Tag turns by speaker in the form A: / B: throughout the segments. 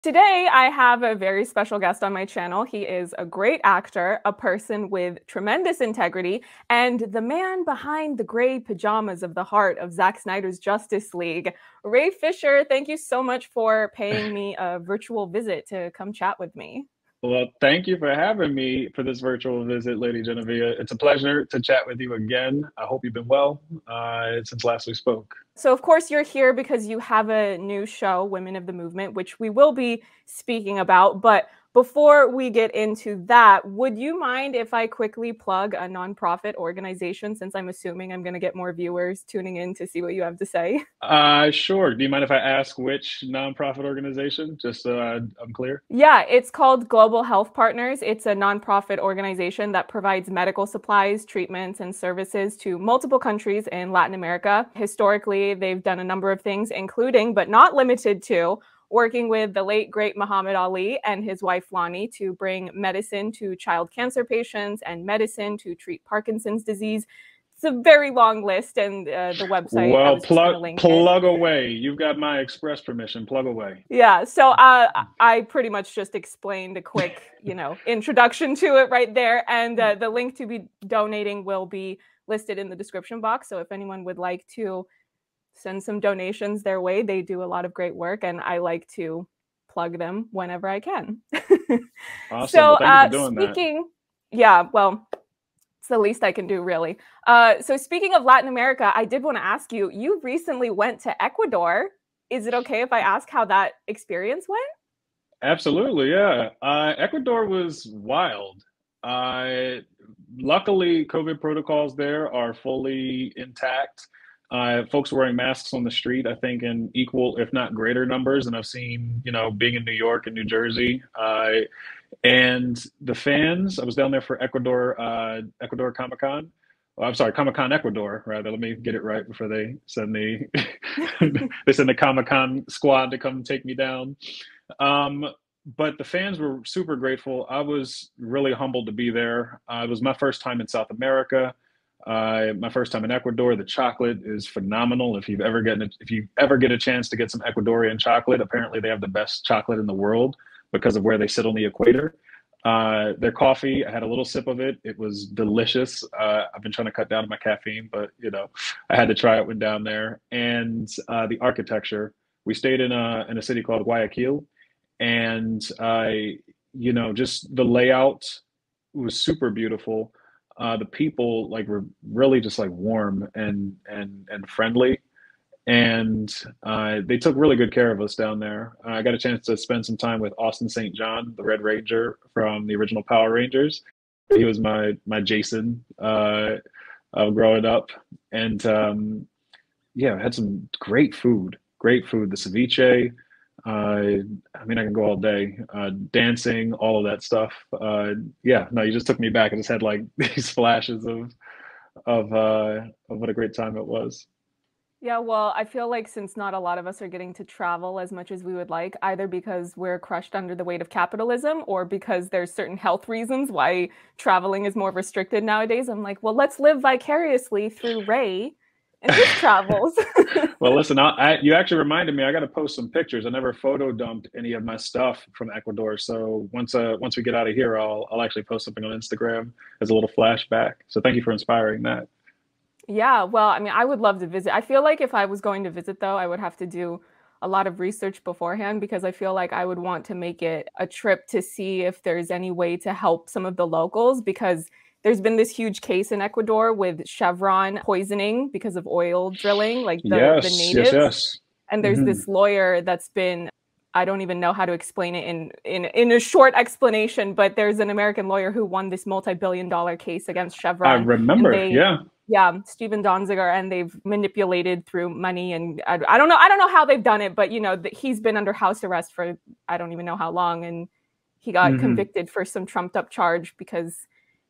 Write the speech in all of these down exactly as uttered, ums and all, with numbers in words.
A: Today, I have a very special guest on my channel. He is a great actor, a person with tremendous integrity, and the man behind the gray pajamas of the heart of Zack Snyder's Justice League. Ray Fisher, thank you so much for paying me a virtual visit to come chat with me.
B: Well, thank you for having me for this virtual visit, LadyJenevia. It's a pleasure to chat with you again. I hope you've been well uh, since last we spoke.
A: So, of course, you're here because you have a new show, Women of the Movement, which we will be speaking about. But before we get into that, would you mind if I quickly plug a nonprofit organization, since I'm assuming I'm going to get more viewers tuning in to see what you have to say?
B: Uh, sure. Do you mind if I ask which nonprofit organization, just so I, I'm clear?
A: Yeah, it's called Global Health Partners. It's a nonprofit organization that provides medical supplies, treatments, and services to multiple countries in Latin America. Historically, they've done a number of things, including, but not limited to, working with the late, great Muhammad Ali and his wife Lonnie to bring medicine to child cancer patients and medicine to treat Parkinson's disease. It's a very long list, and uh, the website, I
B: Well,
A: was just going to
B: plug
A: link it.
B: plug away. You've got my express permission. Plug away.
A: Yeah, so uh, I pretty much just explained a quick, you know, introduction to it right there, and uh, the link to be donating will be listed in the description box. So if anyone would like to send some donations their way, they do a lot of great work, and I like to plug them whenever I can.
B: Awesome.
A: So
B: Well, thank you
A: uh,
B: for doing
A: speaking, that. yeah, well. It's the least I can do, really. Uh, so speaking of Latin America, I did want to ask you, you recently went to Ecuador. Is it okay if I ask how that experience went?
B: Absolutely, yeah. Uh, Ecuador was wild. Uh, Luckily, COVID protocols there are fully intact. Uh, folks wearing masks on the street, I think, in equal, if not greater numbers than I've seen, you know, being in New York and New Jersey. Uh, and the fans, I was down there for Ecuador, uh, Ecuador Comic Con. Well, I'm sorry, Comic Con Ecuador, rather. Let me get it right before they send me, they send the Comic Con squad to come take me down. Um, but the fans were super grateful. I was really humbled to be there. Uh, it was my first time in South America. Uh, my first time in Ecuador. The chocolate is phenomenal. If you've ever gotten, if you ever get a chance to get some Ecuadorian chocolate, apparently they have the best chocolate in the world because of where they sit on the equator. Uh, their coffee, I had a little sip of it. It was delicious. Uh, I've been trying to cut down on my caffeine, but you know, I had to try it when down there. And uh, the architecture. We stayed in a in a city called Guayaquil, and I, you know, just the layout was super beautiful. Uh, the people like were really just like warm and and and friendly, and uh, they took really good care of us down there. Uh, I got a chance to spend some time with Austin Saint John, the Red Ranger from the original Power Rangers. He was my my Jason uh, uh, growing up, and um, yeah, I had some great food. Great food. The ceviche. Uh, I mean, I can go all day. Uh, dancing, all of that stuff. Uh, yeah, no, you just took me back. I just had like these flashes of of uh, of what a great time it was.
A: Yeah, well, I feel like since not a lot of us are getting to travel as much as we would like, either because we're crushed under the weight of capitalism or because there's certain health reasons why traveling is more restricted nowadays, I'm like, well, let's live vicariously through Ray and his travels.
B: Well, listen, I, I, you actually reminded me. I got to post some pictures. I never photo dumped any of my stuff from Ecuador. So once uh, once we get out of here, I'll I'll actually post something on Instagram as a little flashback. So thank you for inspiring that.
A: Yeah, well, I mean, I would love to visit. I feel like if I was going to visit, though, I would have to do a lot of research beforehand because I feel like I would want to make it a trip to see if there's any way to help some of the locals, because there's been this huge case in Ecuador with Chevron poisoning because of oil drilling, like the, the
B: Yes, yes,
A: natives.
B: yes.
A: And there's
B: Hmm.
A: this lawyer that's been, I don't even know how to explain it in, in, in a short explanation, but there's an American lawyer who won this multi-billion dollar case against
B: I
A: Chevron. And
B: remember.
A: they,
B: Yeah.
A: yeah, Stephen Donziger, and they've manipulated through money. And I, I don't know, I don't know how they've done it, but you know, the, he's been under house arrest for, I don't even know how long. And he got
B: Hmm.
A: convicted for some trumped up charge because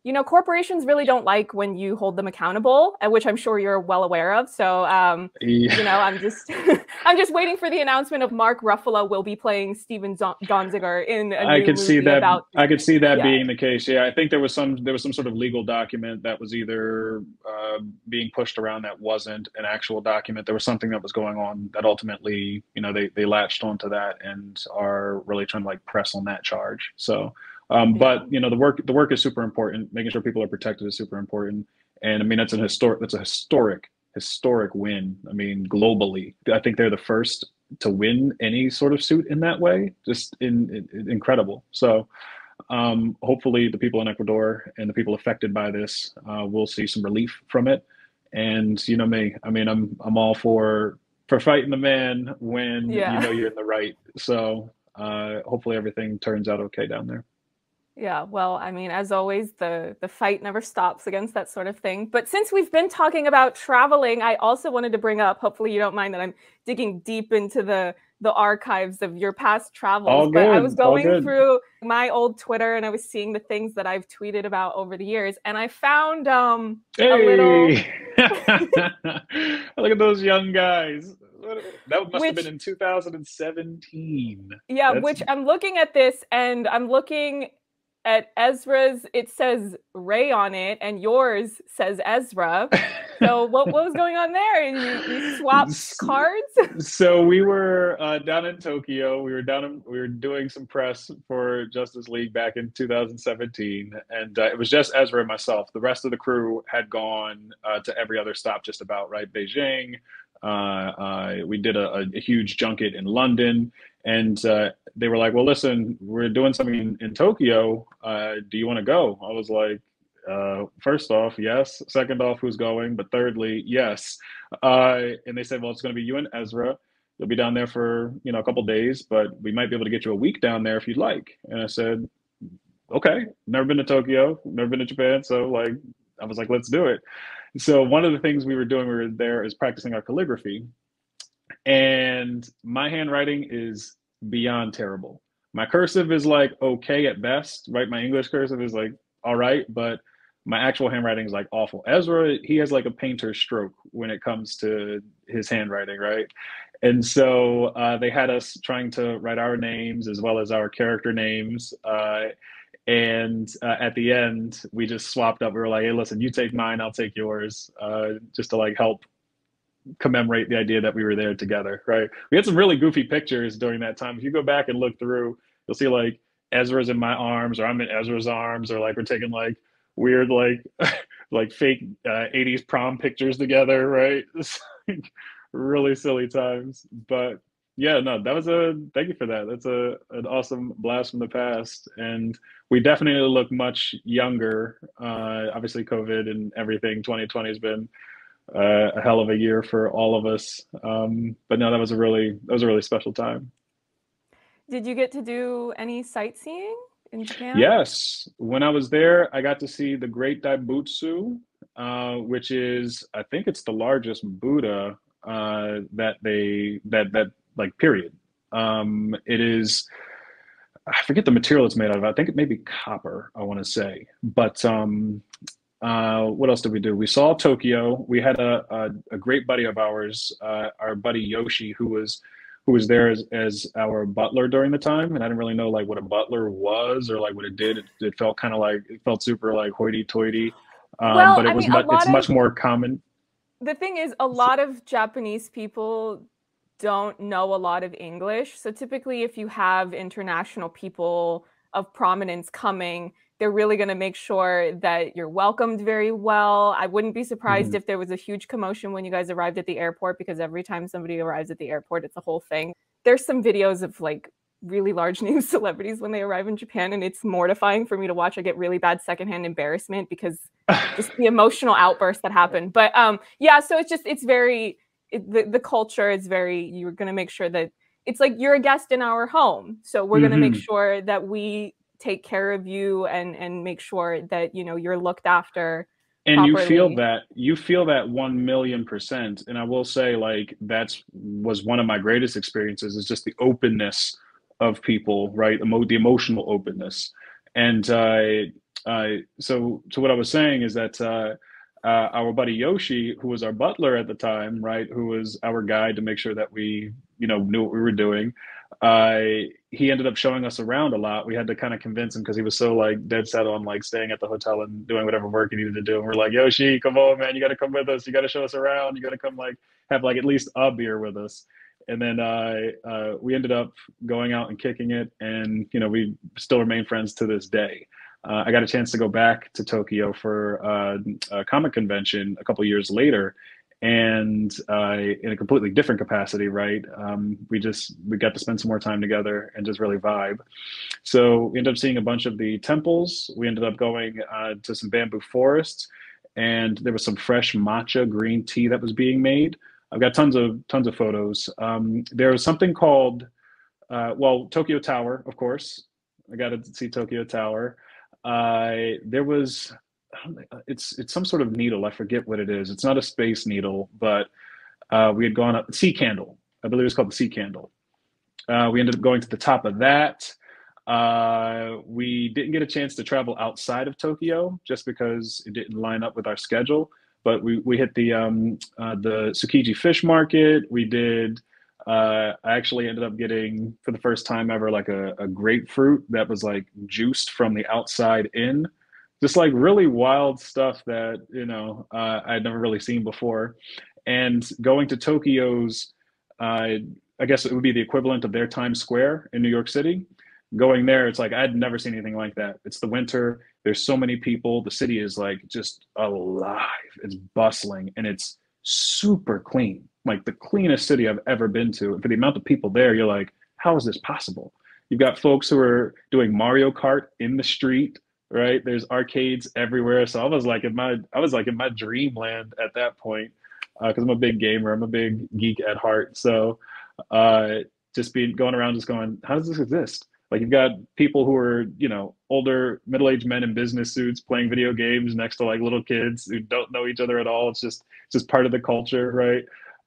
A: you know, corporations really don't like when you hold them accountable, which I'm sure you're well aware of. So, um,
B: Yeah.
A: you know, I'm just I'm just waiting for the announcement of Mark Ruffalo will be playing Steven Donziger in a
B: I
A: new
B: could see
A: movie
B: that.
A: about,
B: I could see that
A: yeah,
B: being the case. Yeah, I think there was some there was some sort of legal document that was either uh, being pushed around that wasn't an actual document. There was something that was going on that ultimately, you know, they they latched onto that and are really trying to like press on that charge. So, um,
A: yeah,
B: but you know, the work the work is super important. Making sure people are protected is super important. And I mean, that's an historic that's a historic historic win. I mean, globally, I think they're the first to win any sort of suit in that way. Just in, in incredible. So um, hopefully the people in Ecuador and the people affected by this uh, will see some relief from it. And you know me, I mean, I'm I'm all for for fighting the man when you
A: yeah.
B: know you're in the right. So uh, hopefully everything turns out okay down there.
A: Yeah, well, I mean, as always, the the fight never stops against that sort of thing. But since we've been talking about traveling, I also wanted to bring up, hopefully you don't mind that I'm digging deep into the the archives of your past travels,
B: All
A: but I was
B: good, all
A: going
B: good.
A: through my old Twitter and I was seeing the things that I've tweeted about over the years, and I found um a little
B: Hey, look at those young guys. That must have been
A: which
B: in two thousand seventeen.
A: yeah,
B: That's
A: which I'm looking at this and I'm looking at Ezra's, it says Ray on it, and yours says Ezra. So what what was going on there? You you swapped cards?
B: so we were uh, down in Tokyo. We were down. In, we were doing some press for Justice League back in two thousand seventeen, and uh, it was just Ezra and myself. The rest of the crew had gone uh, to every other stop, just about right. Beijing. Uh, uh, we did a, a, huge junket in London, and uh, they were like, "Well, listen, we're doing something in, in Tokyo. Uh, do you want to go?" I was like, uh, first off, yes. Second off, who's going? But thirdly, yes. Uh, and they said, well, it's going to be you and Ezra. You'll be down there for, you know, a couple days, but we might be able to get you a week down there if you'd like. And I said, okay, never been to Tokyo, never been to Japan. So like, I was like, let's do it. So one of the things we were doing, we were there is practicing our calligraphy. And my handwriting is beyond terrible. My cursive is like okay at best, right? My English cursive is like all right, but my actual handwriting is like awful. Ezra, he has like a painter's stroke when it comes to his handwriting, right? And so uh, they had us trying to write our names as well as our character names. Uh, and uh, at the end, we just swapped up. We were like, hey, listen, you take mine, I'll take yours, uh, just to like help commemorate the idea that we were there together, right? We had some really goofy pictures during that time. If you go back and look through, you'll see like Ezra's in my arms, or I'm in Ezra's arms, or like we're taking like weird like like fake uh, eighties prom pictures together, right? It's like really silly times. But yeah, no, that was a thank you for that. That's a an awesome blast from the past, and we definitely look much younger. Uh, obviously, COVID and everything. twenty twenty has been uh, a hell of a year for all of us. Um, but no, that was a really that was a really special time.
A: Did you get to do any sightseeing in Japan?
B: Yes, when I was there, I got to see the Great Daibutsu, uh, which is I think it's the largest Buddha uh, that they that that like period. Um, it is I forget the material it's made out of. I think it may be copper, I want to say. But um, uh, what else did we do? We saw Tokyo. We had a, a, a great buddy of ours, uh, our buddy Yoshi, who was who was there as, as our butler during the time. And I didn't really know like what a butler was or like what it did. It, it felt kind of like it felt super like hoity-toity, um,
A: Well,
B: but it
A: I
B: was
A: mean, a
B: much. It's
A: lot
B: much
A: of
B: more common.
A: the thing is, a lot of Japanese people don't know a lot of English. So typically, if you have international people of prominence coming, they're really going to make sure that you're welcomed very well. I wouldn't be surprised
B: Mhm.
A: if there was a huge commotion when you guys arrived at the airport, because every time somebody arrives at the airport, it's a whole thing. There's some videos of like really large name celebrities when they arrive in Japan, and it's mortifying for me to watch. I get really bad secondhand embarrassment because just the emotional outbursts that happen. But um, yeah, so it's just it's very it, the the culture is very. You're going to make sure that it's like you're a guest in our home, so we're going to make
B: Mhm.
A: sure that we take care of you and and make sure that you know you're looked after
B: And you feel
A: properly.
B: that you feel that one million percent. And I will say, like that's was one of my greatest experiences is just the openness of people, right? Emo- the emotional openness. And uh, uh, so so what I was saying is that uh, uh, our buddy Yoshi, who was our butler at the time, right, who was our guide to make sure that we, you know, knew what we were doing. Uh, he ended up showing us around a lot. We had to kind of convince him because he was so like dead set on like staying at the hotel and doing whatever work he needed to do. And we're like, Yoshi, come on, man, you got to come with us. You got to show us around. You got to come like have like at least a beer with us. And then uh, uh, we ended up going out and kicking it, and you know we still remain friends to this day. Uh, I got a chance to go back to Tokyo for uh, a comic convention a couple years later, and uh, in a completely different capacity, right? Um, we just we got to spend some more time together and just really vibe. So we ended up seeing a bunch of the temples. We ended up going uh, to some bamboo forests, and there was some fresh matcha green tea that was being made. I've got tons of tons of photos. Um, there was something called, uh, well, Tokyo Tower, of course. I got to see Tokyo Tower. Uh, there was, it's it's some sort of needle. I forget what it is. It's not a space needle, but uh, we had gone up, sea candle. I believe it's called the sea candle. Uh, we ended up going to the top of that. Uh, we didn't get a chance to travel outside of Tokyo just because it didn't line up with our schedule. But we, we hit the um, uh, the Tsukiji fish market. We did. Uh, I actually ended up getting for the first time ever like a, a grapefruit that was like juiced from the outside in. Just like really wild stuff that you know uh, I'd never really seen before. And going to Tokyo's, uh, I guess it would be the equivalent of their Times Square in New York City. Going there, it's like I'd never seen anything like that. It's the winter. There's so many people. The city is like just alive. It's bustling and it's super clean. Like the cleanest city I've ever been to. And for the amount of people there, you're like, how is this possible? You've got folks who are doing Mario Kart in the street, right? There's arcades everywhere. So I was like in my I was like in my dreamland at that point because uh, I'm a big gamer. I'm a big geek at heart. So uh, just being going around, just going, how does this exist? Like you've got people who are, you know, older middle-aged men in business suits playing video games next to like little kids who don't know each other at all. It's just it's just part of the culture, right?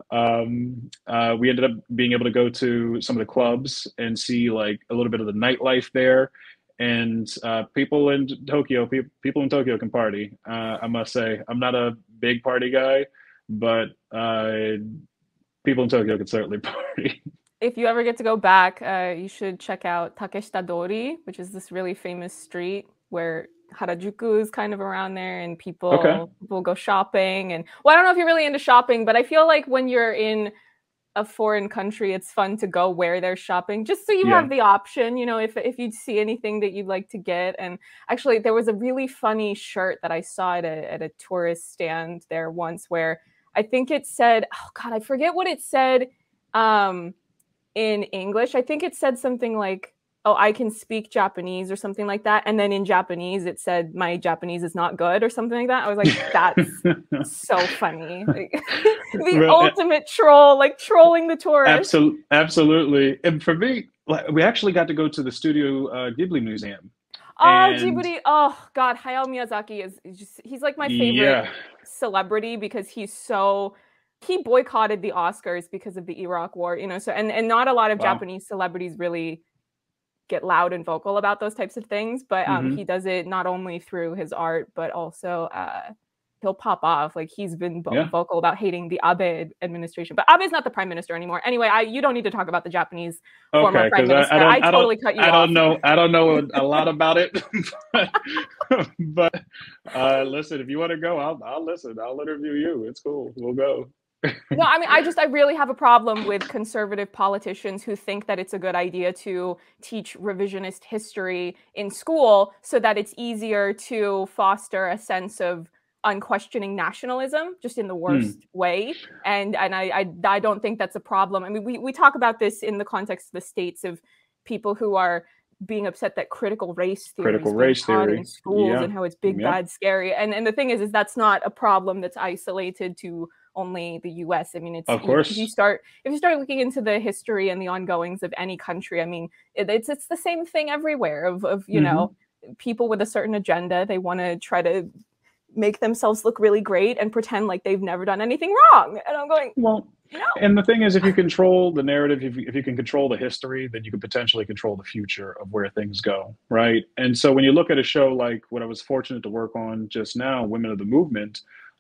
B: Um, uh, we ended up being able to go to some of the clubs and see like a little bit of the nightlife there. And uh, people in Tokyo, pe- people in Tokyo can party. Uh, I must say, I'm not a big party guy, but uh, people in Tokyo can certainly party.
A: If you ever get to go back, uh, you should check out Takeshita Dori, which is this really famous street where Harajuku is kind of around there, and people
B: Okay.
A: will go shopping. And well, I don't know if you're really into shopping, but I feel like when you're in a foreign country, it's fun to go where they're shopping, just so you
B: Yeah.
A: have the option, you know, if if you see anything that you'd like to get. And actually, there was a really funny shirt that I saw at a at a tourist stand there once, where I think it said, oh God, I forget what it said. Um, in English, I think it said something like, oh, I can speak Japanese or something like that. And then in Japanese, it said, my Japanese is not good or something like that. I was like, that's so funny. Like, the
B: Well,
A: ultimate troll, like trolling the tourists.
B: Absolutely. Absolutely. And for me, like, we actually got to go to the Studio uh, Ghibli Museum.
A: Oh,
B: And
A: Ghibli. Oh, God. Hayao Miyazaki is, is just, he's like my favorite
B: yeah.
A: celebrity because he's so, he boycotted the Oscars because of the Iraq war, you know, so, and, and not a lot of
B: Wow.
A: Japanese celebrities really get loud and vocal about those types of things, but um,
B: Mm-hmm.
A: he does it not only through his art, but also uh, he'll pop off. Like he's been vo-
B: Yeah.
A: vocal about hating the Abe administration, but Abe's not the prime minister anymore. Anyway, I you don't need to talk about the Japanese former
B: Okay,
A: prime
B: because
A: minister.
B: I, I don't,
A: I,
B: I
A: totally
B: don't,
A: cut you
B: I
A: off.
B: don't know, I don't know a lot about it. but but uh, listen, if you want to go, I'll, I'll listen. I'll interview you. It's cool. We'll go.
A: No, I mean, I just, I really have a problem with conservative politicians who think that it's a good idea to teach revisionist history in school so that it's easier to foster a sense of unquestioning nationalism, just in the worst
B: Hmm.
A: way. And and I, I I don't think that's a problem. I mean, we we talk about this in the context of the States of people who are being upset that critical race theory is
B: Critical
A: being
B: race
A: taught in
B: theory.
A: schools
B: Yeah.
A: and how it's big,
B: Yep.
A: bad, scary. And and the thing is, is that's not a problem that's isolated to only the U S. I mean, it's
B: Of
A: you, if you
B: course.
A: start if you start looking into the history and the ongoings of any country, I mean, it, it's it's the same thing everywhere. Of of you
B: Mm-hmm.
A: know, people with a certain agenda, they want to try to make themselves look really great and pretend like they've never done anything wrong. And I'm going,
B: Well,
A: No.
B: And the thing is, if you control the narrative, if you, if you can control the history, then you can potentially control the future of where things go, right? And so when you look at a show like what I was fortunate to work on just now, Women of the Movement,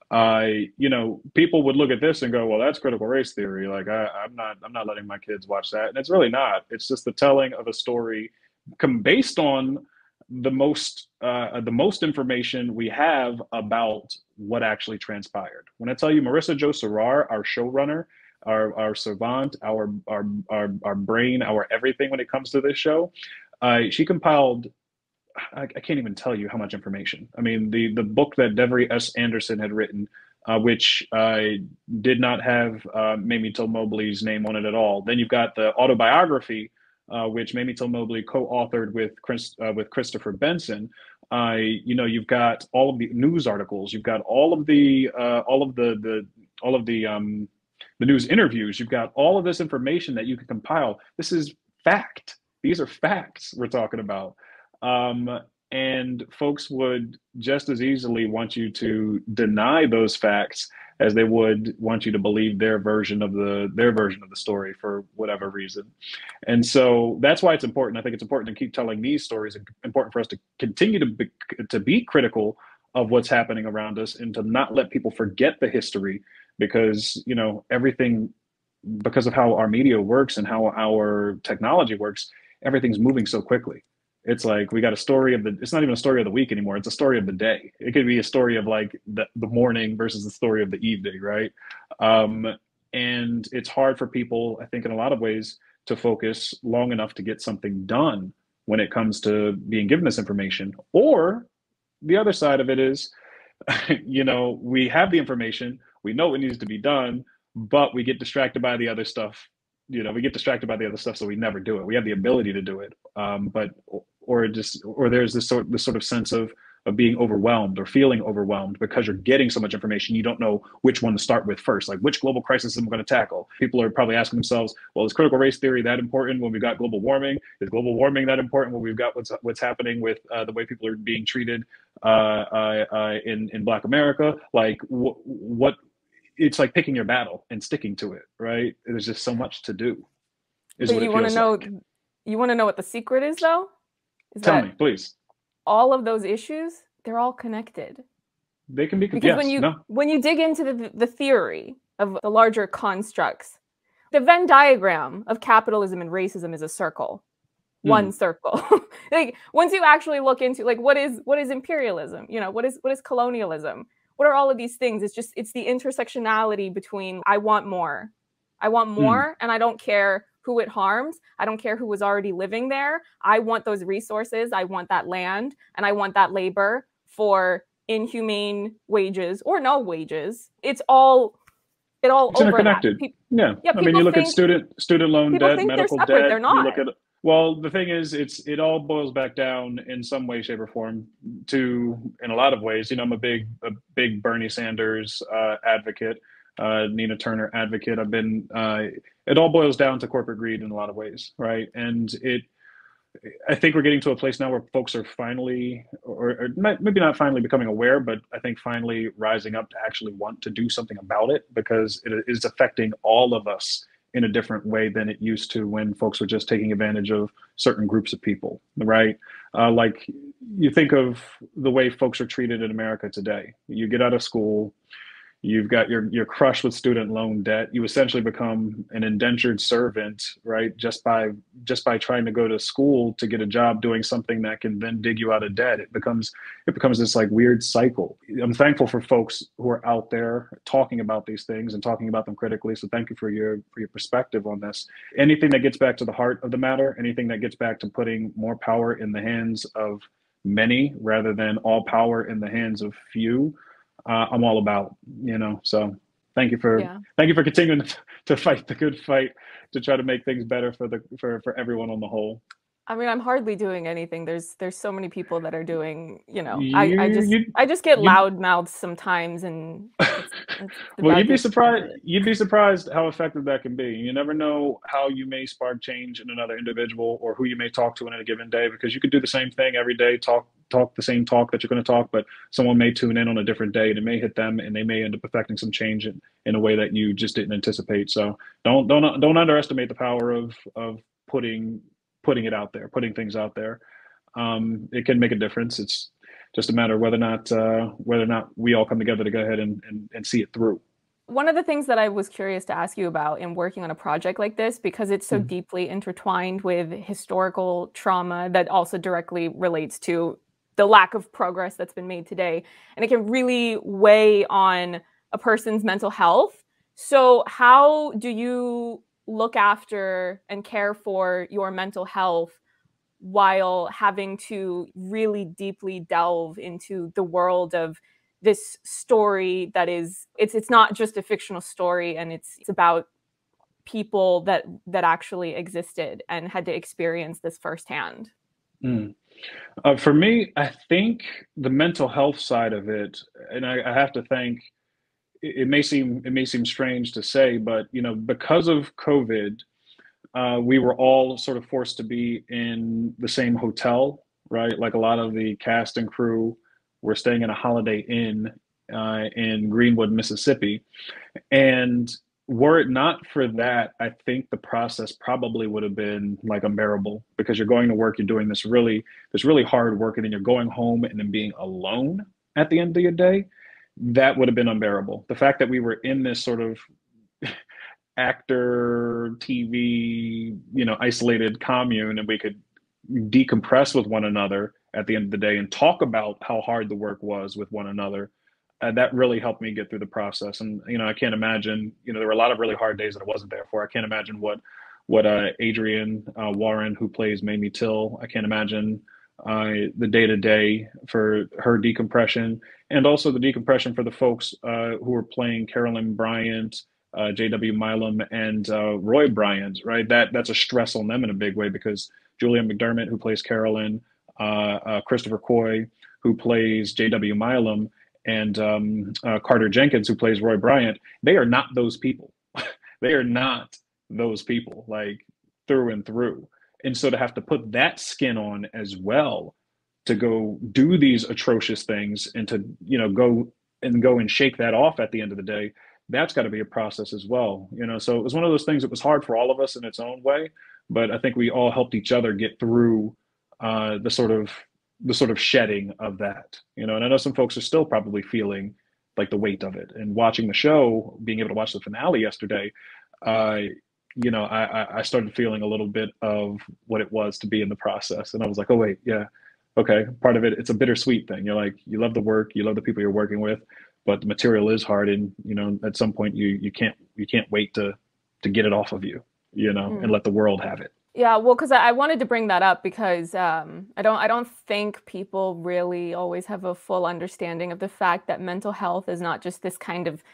B: I, you know, people would look at this and go, well, that's critical race theory. Like I, I'm not, I'm not letting my kids watch that. And it's really not. It's just the telling of a story come based on the most, uh, the most information we have about what actually transpired. When I tell you, Marissa Jo Sarar, our showrunner, our our savant, our our our, our brain, our everything when it comes to this show, uh, she compiled. I, I can't even tell you how much information. I mean, the the book that Devery S. Anderson had written, uh, which uh, did not have uh, Mamie Till Mobley's name on it at all. Then you've got the autobiography, uh, which Mamie Till Mobley co-authored with Chris uh, with Christopher Benson. Uh, you know, you've got all of the news articles. You've got all of the uh, all of the the all of the um, the news interviews. You've got all of this information that you can compile. This is fact. These are facts we're talking about. Um, and folks would just as easily want you to deny those facts as they would want you to believe their version of the their version of the story for whatever reason. And so that's why it's important. I think it's important to keep telling these stories, and important for us to continue to be, to be critical of what's happening around us and to not let people forget the history, because, you know, everything, because of how our media works and how our technology works, everything's moving so quickly. It's like we got a story of the, it's not even a story of the week anymore. It's a story of the day. It could be a story of like the, the morning versus the story of the evening, right? Um, and it's hard for people, I think, in a lot of ways, to focus long enough to get something done when it comes to being given this information. Or the other side of it is, you know, we have the information, we know what needs to be done, but we get distracted by the other stuff. You know, we get distracted by the other stuff, so we never do it. We have the ability to do it, um, but or just or there's this sort this sort of sense of of being overwhelmed or feeling overwhelmed because you're getting so much information. You don't know which one to start with first. Like, which global crisis am I going to tackle? People are probably asking themselves, well, is critical race theory that important when we've got global warming? Is global warming that important when we've got what's what's happening with uh, the way people are being treated uh, uh, uh, in in Black America? Like, wh- what? It's like picking your battle and sticking to it, right? There's just so much to do. Is
A: But
B: what
A: you
B: it
A: want to
B: feels
A: know,
B: like.
A: you want to know what the secret is, though? Is
B: Tell
A: that
B: me, please.
A: all of those issues, they're all connected.
B: They can be,
A: Because
B: yes,
A: when you
B: no.
A: when you dig into the, the theory of the larger constructs, the Venn diagram of capitalism and racism is a circle, one
B: Mm.
A: circle. Like, once you actually look into, like, what is what is imperialism? You know, what is what is colonialism? What are all of these things? It's just, it's the intersectionality between, I want more. I want more,
B: Mm.
A: and I don't care who it harms. I don't care who was already living there. I want those resources. I want that land, and I want that labor for inhumane wages or no wages. It's all, it all
B: It's
A: overlaps.
B: interconnected.
A: Pe-
B: Yeah.
A: yeah,
B: I mean, you
A: people
B: look at
A: think
B: student student loan
A: people
B: debt,
A: think they're
B: medical
A: separate.
B: debt.
A: They're
B: You
A: not.
B: look at, well, the thing is, it's it all boils back down in some way, shape, or form to, in a lot of ways. You know, I'm a big a big Bernie Sanders uh, advocate, uh, Nina Turner advocate. I've been. Uh, it all boils down to corporate greed in a lot of ways, right? And it I think we're getting to a place now where folks are finally, or, or maybe not finally becoming aware, but I think finally rising up to actually want to do something about it, because it is affecting all of us in a different way than it used to when folks were just taking advantage of certain groups of people, right? Uh, like, you think of the way folks are treated in America today. You get out of school, you've got your you're crushed with student loan debt. You essentially become an indentured servant, right? Just by just by trying to go to school to get a job doing something that can then dig you out of debt. It becomes it becomes this like weird cycle. I'm thankful for folks who are out there talking about these things and talking about them critically. So thank you for your for your perspective on this. Anything that gets back to the heart of the matter, anything that gets back to putting more power in the hands of many rather than all power in the hands of few, uh, I'm all about, you know. So thank you for
A: Yeah.
B: thank you for continuing to fight the good fight to try to make things better for the for for everyone on the whole.
A: I mean, I'm hardly doing anything. There's there's so many people that are doing, you know, I, I
B: You
A: just
B: you
A: I just get
B: you
A: loud mouths sometimes, and that's that's
B: well,
A: about
B: you'd
A: the
B: be
A: extent of
B: surprised.
A: it.
B: You'd be surprised how effective that can be. You never know how you may spark change in another individual, or who you may talk to in a given day. Because you could do the same thing every day, talk talk the same talk that you're going to talk, but someone may tune in on a different day, and it may hit them, and they may end up affecting some change in, in a way that you just didn't anticipate. So don't don't don't underestimate the power of of putting putting it out there, putting things out there. Um, it can make a difference. It's just a matter of whether or not uh, whether or not we all come together to go ahead and, and, and see it through.
A: One of the things that I was curious to ask you about in working on a project like this, because it's so
B: Mhm.
A: deeply intertwined with historical trauma that also directly relates to the lack of progress that's been made today, and it can really weigh on a person's mental health. So, how do you look after and care for your mental health while having to really deeply delve into the world of this story that is it's it's not just a fictional story, and it's, it's about people that that actually existed and had to experience this firsthand?
B: Mm. Uh, for me, I think the mental health side of it, and I, I have to thank. It, it may seem it may seem strange to say, but you know, because of COVID, uh, we were all sort of forced to be in the same hotel, right? Like a lot of the cast and crew were staying in a Holiday Inn uh, in Greenwood, Mississippi. And were it not for that, I think the process probably would have been like unbearable, because you're going to work, you're doing this really this really hard work, and then you're going home and then being alone at the end of your day. That would have been unbearable. The fact that we were in this sort of actor T V, you know, isolated commune, and we could decompress with one another at the end of the day and talk about how hard the work was with one another. Uh, that really helped me get through the process. And you know, I can't imagine. You know, there were a lot of really hard days that I wasn't there for. I can't imagine what what uh, Adrienne uh, Warren, who plays Mamie Till, I can't imagine uh, the day to day for her decompression, and also the decompression for the folks uh, who were playing Carolyn Bryant, uh, J W. Milam, and uh, Roy Bryant. Right, that that's a stress on them in a big way, because Julian McDermott, who plays Carolyn, uh, uh, Christopher Coy, who plays J W. Milam, and um, uh, Carter Jenkins, who plays Roy Bryant, they are not those people. They are not those people, like through and through. And so to have to put that skin on as well, to go do these atrocious things, and to, you know, go and go and shake that off at the end of the day, that's got to be a process as well. You know, so it was one of those things that was hard for all of us in its own way, but I think we all helped each other get through uh, the sort of the sort of shedding of that, you know. And I know some folks are still probably feeling like the weight of it. And watching the show, being able to watch the finale yesterday, uh, you know, I, I started feeling a little bit of what it was to be in the process. And I was like, oh wait, yeah, okay. Part of it, it's a bittersweet thing. You're like, you love the work, you love the people you're working with, but the material is hard, and you know, at some point, you you can't you can't wait to to get it off of you, you know, and
A: Mm.
B: let the world have it.
A: Yeah, well, because I I wanted to bring that up because um, I don't I don't think people really always have a full understanding of the fact that mental health is not just this kind of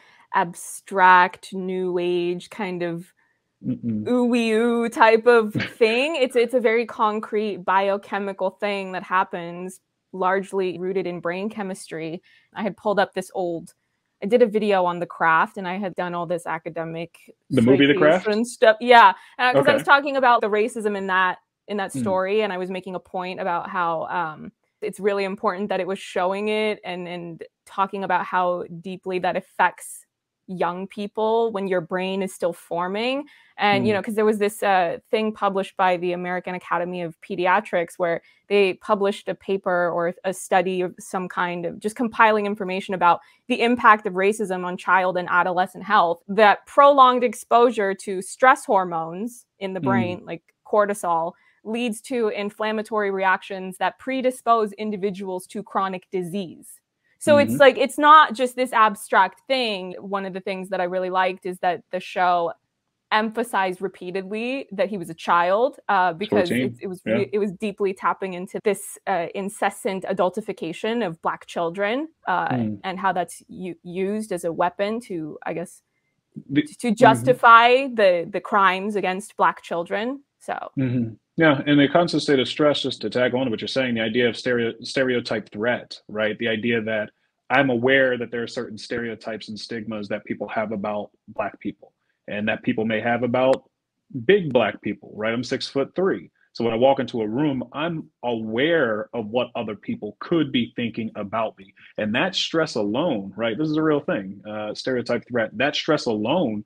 A: abstract new age kind of
B: Mm-mm.
A: ooey oo type of thing. It's it's a very concrete biochemical thing that happens, largely rooted in brain chemistry. I had pulled up this old I did a video on the craft, and I had done all this academic
B: The movie The Craft.
A: citation stuff. Yeah, because I was
B: Okay.
A: talking about the racism in that in that
B: Mm.
A: story, and I was making a point about how um, it's really important that it was showing it, and and talking about how deeply that affects young people when your brain is still forming. And you know,
B: Mm.
A: because there was this uh, thing published by the American Academy of Pediatrics where they published a paper or a study of some kind of just compiling information about the impact of racism on child and adolescent health, that prolonged exposure to stress hormones in the
B: Mm.
A: brain, like cortisol, leads to inflammatory reactions that predispose individuals to chronic disease. So it's
B: Mm-hmm.
A: like, it's not just this abstract thing. One of the things that I really liked is that the show emphasized repeatedly that he was a child, uh, because it,
B: fourteen.
A: it was
B: Yeah.
A: re- it was deeply tapping into this uh, incessant adultification of Black children, uh,
B: Mm.
A: and how that's u- used as a weapon to, I guess,
B: The,
A: to
B: mhm.
A: justify the the crimes against Black children. So
B: Hmm. Yeah, and the constant state of stress, just to tag on to what you're saying, the idea of stereo, stereotype threat, right? The idea that I'm aware that there are certain stereotypes and stigmas that people have about Black people and that people may have about big Black people, right? I'm six foot three. So when I walk into a room, I'm aware of what other people could be thinking about me. And that stress alone, right? This is a real thing, uh, stereotype threat. That stress alone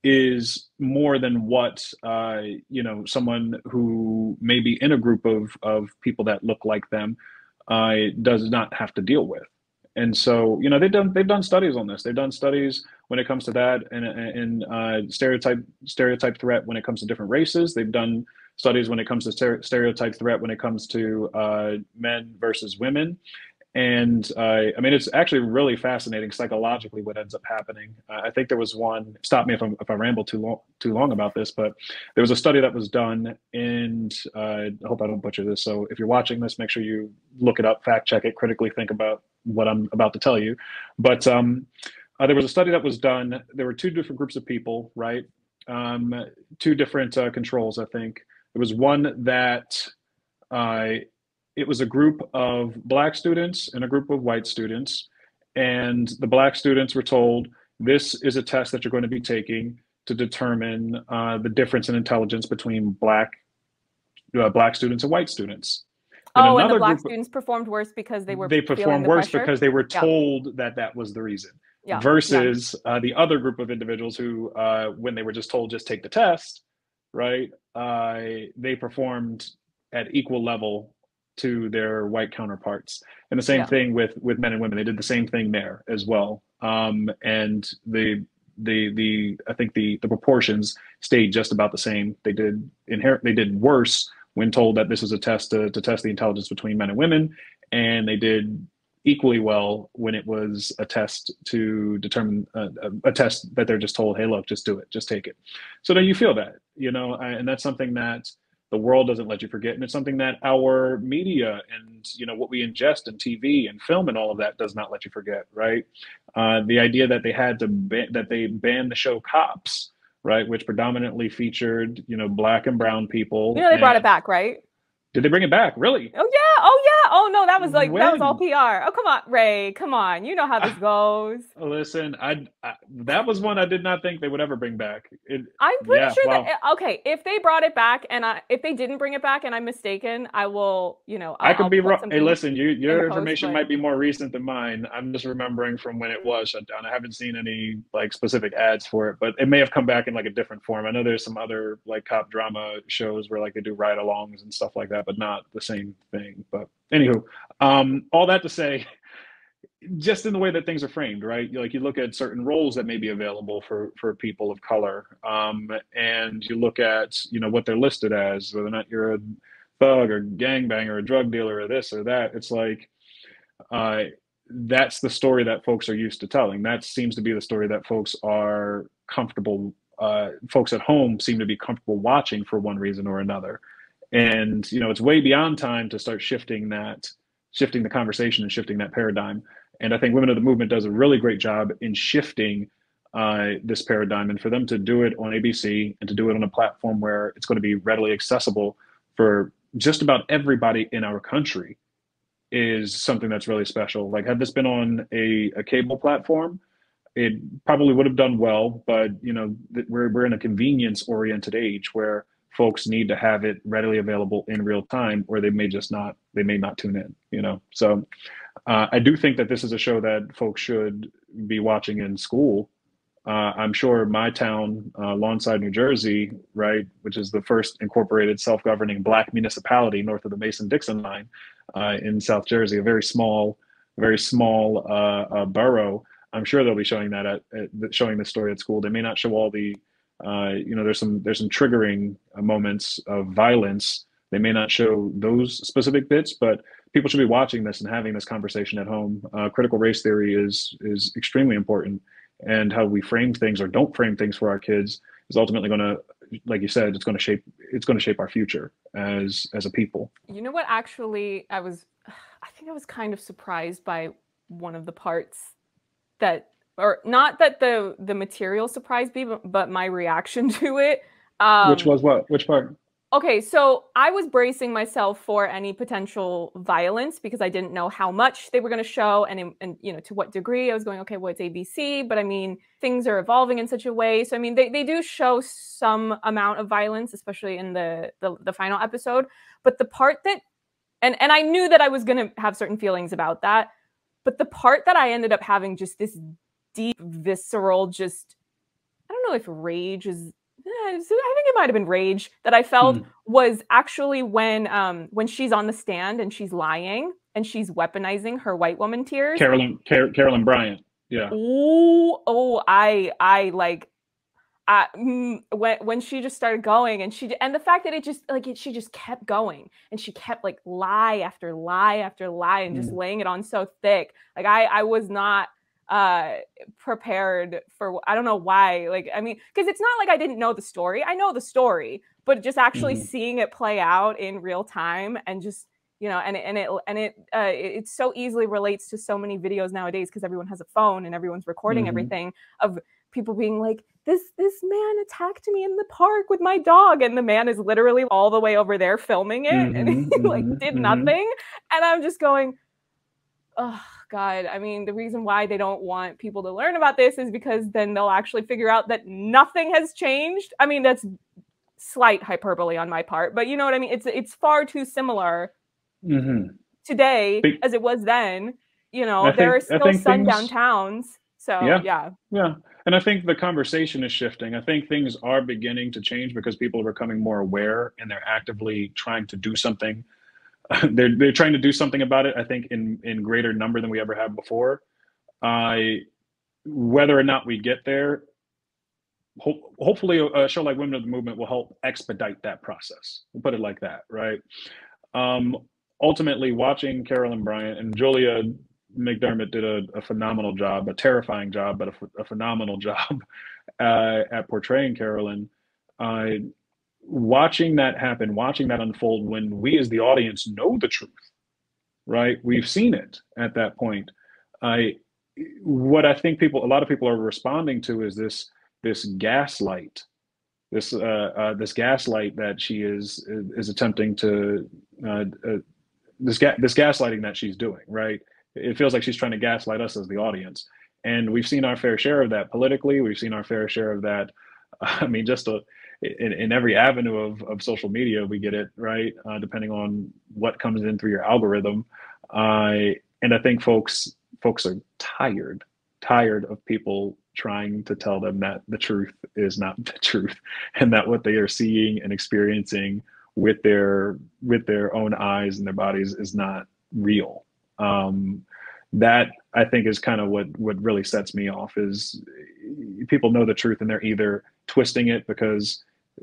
B: is more than what uh, you know someone who may be in a group of of people that look like them uh, does not have to deal with. And so you know they've done they've done studies on this. They've done studies when it comes to that and and uh, stereotype stereotype threat when it comes to different races. They've done studies when it comes to stereotype threat when it comes to uh, men versus women. And uh, I mean, it's actually really fascinating psychologically what ends up happening. Uh, I think there was one. Stop me if, I'm, if I ramble too long too long about this, but there was a study that was done, and uh, I hope I don't butcher this. So if you're watching this, make sure you look it up, fact check it, critically think about what I'm about to tell you. But um, uh, there was a study that was done. There were two different groups of people, right? Um, two different uh, controls, I think. There was one that. Uh, It was a group of Black students and a group of white students. And the Black students were told, this is a test that you're going to be taking to determine uh, the difference in intelligence between Black uh, Black students and white students. Then
A: Oh, and the
B: another
A: Black
B: group,
A: students performed worse because they were
B: they
A: feeling
B: performed
A: the
B: worse
A: pressure.
B: because they were
A: Yeah.
B: told that that was the reason.
A: Yeah.
B: Versus uh, the other group of individuals who, uh, when they were just told, just take the test, right? Uh, they performed at equal level to their white counterparts. And the same
A: Yeah.
B: thing with with men and women. They did the same thing there as well. Um, and the the the I think the the proportions stayed just about the same. They did inherit they did worse when told that this was a test to, to test the intelligence between men and women, and they did equally well when it was a test to determine uh, a, a test that they're just told, hey, look, just do it, just take it. So then you feel that, you know, and that's something that the world doesn't let you forget, and it's something that our media and you know what we ingest in T V and film and all of that does not let you forget, right? Uh, the idea that they had to ban- that they banned the show Cops, right, which predominantly featured you know Black and brown people.
A: You know, they brought it
B: and
A: back, right?
B: Did they bring it back? Really?
A: Oh yeah, oh yeah, oh no, that was like that was all
B: When?
A: P R. Oh come on, Ray, come on, you know how this goes.
B: Listen, I, I that was one I did not think they would ever bring back. It,
A: I'm pretty
B: yeah,
A: sure
B: wow.
A: that okay, if they brought it back and I if they didn't bring it back and I'm mistaken, I will, you know, I'll,
B: I could
A: I'll
B: be
A: put
B: wrong. Hey,
A: something
B: listen, you,
A: in the
B: your
A: post,
B: information
A: but
B: might be more recent than mine. I'm just remembering from when it was shut down. I haven't seen any like specific ads for it, but it may have come back in like a different form. I know there's some other like cop drama shows where like they do ride-alongs and stuff like that, but not the same thing. But anywho, um, all that to say, just in the way that things are framed, right? Like you look at certain roles that may be available for for people of color, um, and you look at you know what they're listed as, whether or not you're a thug or gangbanger or drug dealer or this or that. It's like uh, that's the story that folks are used to telling. That seems to be the story that folks are comfortable. Uh, folks at home seem to be comfortable watching for one reason or another. And you know, it's way beyond time to start shifting that, shifting the conversation and shifting that paradigm. And I think Women of the Movement does a really great job in shifting uh, this paradigm. And for them to do it on A B C and to do it on a platform where it's going to be readily accessible for just about everybody in our country is something that's really special. Like, had this been on a, a cable platform, it probably would have done well. But you know, we're we're in a convenience-oriented age where folks need to have it readily available in real time, or they may just not they may not tune in. You know, so. Uh, I do think that this is a show that folks should be watching in school. Uh, I'm sure my town, uh, Lawnside, New Jersey, right, which is the first incorporated self-governing Black municipality north of the Mason-Dixon line uh, in South Jersey, a very small, very small uh, uh, borough. I'm sure they'll be showing that at, at showing this story at school. They may not show all the, uh, you know, there's some there's some triggering moments of violence. They may not show those specific bits, but people should be watching this and having this conversation at home. Uh, critical race theory is is extremely important, and how we frame things or don't frame things for our kids is ultimately going to, like you said, it's going to shape it's going to shape our future as as a people.
A: You know what? Actually, I was, I think I was kind of surprised by one of the parts that, or not that the the material surprised me, but, but my reaction to it. Um,
B: Which was what? Which part?
A: Okay, so I was bracing myself for any potential violence because I didn't know how much they were going to show and, and you know, to what degree. I was going, okay, well, it's A B C, but I mean, things are evolving in such a way. So, I mean, they, they do show some amount of violence, especially in the, the, the final episode. But the part that, and, and I knew that I was going to have certain feelings about that, but the part that I ended up having just this deep, visceral, just, I don't know if rage is, I think it might have been rage that I felt
B: Mm.
A: was actually when um, when she's on the stand and she's lying and she's weaponizing her white woman tears.
B: Carolyn Car- Carolyn Bryant. Yeah.
A: Oh, oh, I I like I, mm, when when she just started going and she and the fact that it just like it, she just kept going and she kept like lie after lie after lie and just
B: Mm.
A: laying it on so thick. Like I I was not uh prepared for, I don't know why, like I mean, because it's not like I didn't know the story. I know the story, but just actually
B: Mm-hmm.
A: seeing it play out in real time and just, you know, and it and it and it uh, it so easily relates to so many videos nowadays because everyone has a phone and everyone's recording
B: Mm-hmm.
A: everything of people being like, this this man attacked me in the park with my dog, and the man is literally all the way over there filming it and he
B: Mm-hmm.
A: like
B: Mm-hmm.
A: did
B: Mm-hmm.
A: nothing. And I'm just going, oh God. I mean, the reason why they don't want people to learn about this is because then they'll actually figure out that nothing has changed. I mean, that's slight hyperbole on my part, but you know what I mean? It's it's far too similar
B: Mm-hmm.
A: today as it was then. You know,
B: I
A: there
B: think
A: are
B: I
A: still
B: think
A: sundown
B: things.
A: towns. So
B: Yeah,
A: yeah.
B: yeah. And I think the conversation is shifting. I think things are beginning to change because people are becoming more aware and they're actively trying to do something. they're they're trying to do something about it, I think, in in greater number than we ever have before. I Whether or not we get there, ho- hopefully a show like Women of the Movement will help expedite that process. We'll put it like that, right? Um, Ultimately, watching Carolyn Bryant and Julia McDermott did a, a phenomenal job, a terrifying job, but a, a phenomenal job uh, at portraying Carolyn. Uh, Watching that happen, watching that unfold when we as the audience know the truth, right? We've seen it at that point. I What I think people, a lot of people are responding to is this this gaslight, this uh, uh, this gaslight that she is is attempting to uh, uh, this ga- this gaslighting that she's doing, right? It feels like she's trying to gaslight us as the audience, and we've seen our fair share of that politically. We've seen our fair share of that. I mean, just a, in, in every avenue of, of social media, we get it right, uh, depending on what comes in through your algorithm. Uh, and I think folks folks are tired, tired of people trying to tell them that the truth is not the truth, and that what they are seeing and experiencing with their with their own eyes and their bodies is not real. Um, that I think is kind of what what really sets me off is people know the truth and they're either twisting it because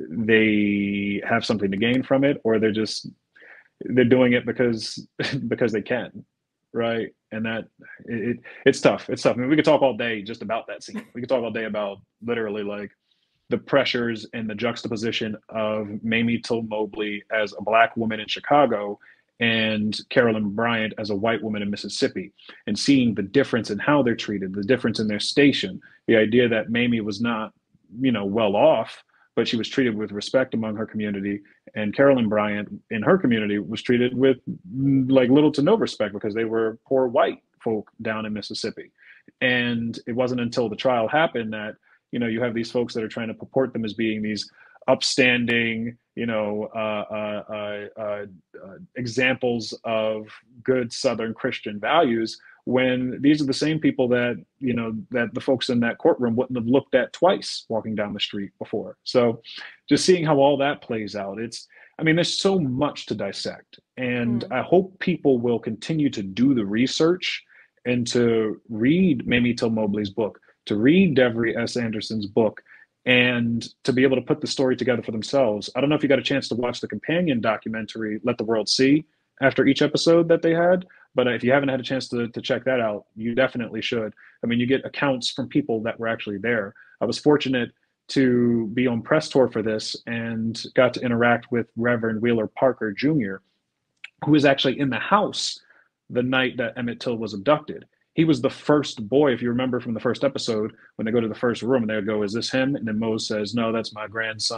B: they have something to gain from it, or they're just they're doing it because because they can, right? And that it, it's tough. It's tough. I mean, we could talk all day just about that scene. We could talk all day about literally like the pressures and the juxtaposition of Mamie Till Mobley as a black woman in Chicago and Carolyn Bryant as a white woman in Mississippi, and seeing the difference in how they're treated, the difference in their station, the idea that Mamie was not, you know, well off, but she was treated with respect among her community, and Carolyn Bryant in her community was treated with like little to no respect because they were poor white folk down in Mississippi. And it wasn't until the trial happened that, you know, you have these folks that are trying to purport them as being these upstanding, you know, uh, uh, uh, uh, uh, examples of good Southern Christian values, when these are the same people that, you know, that the folks in that courtroom wouldn't have looked at twice walking down the street before. So just seeing how all that plays out, it's, I mean, there's so much to dissect. And
A: Mm.
B: I hope people will continue to do the research and to read Mamie Till Mobley's book, to read Devery S. Anderson's book, and to be able to put the story together for themselves. I don't know if you got a chance to watch the companion documentary, Let the World See, after each episode that they had, but if you haven't had a chance to, to check that out, you definitely should. I mean, you get accounts from people that were actually there. I was fortunate to be on press tour for this and got to interact with Reverend Wheeler Parker Junior, who was actually in the house the night that Emmett Till was abducted. He was the first boy, if you remember from the first episode, when they go to the first room and they go, "Is this him?" And then Mose says, "No, that's my grandson,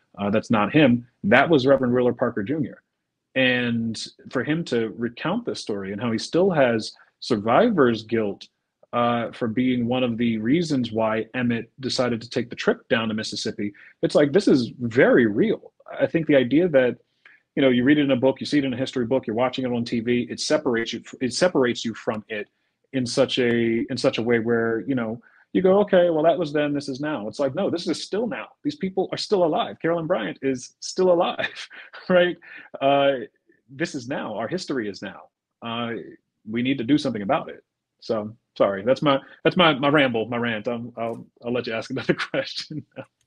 B: uh, that's not him. That was Reverend Wheeler Parker Junior And for him to recount this story and how he still has survivor's guilt uh, for being one of the reasons why Emmett decided to take the trip down to Mississippi, it's like, this is very real. I think the idea that, you know, you read it in a book, you see it in a history book, you're watching it on T V, it separates you, it separates you from it in such a, in such a way where, you know, you go, okay, well, that was then, this is now. It's like, no, this is still now. These people are still alive. Carolyn Bryant is still alive, right? Uh, this is now. Our history is now. Uh, we need to do something about it. So, sorry, that's my that's my my ramble, my rant. I'm, I'll I'll let you ask another question.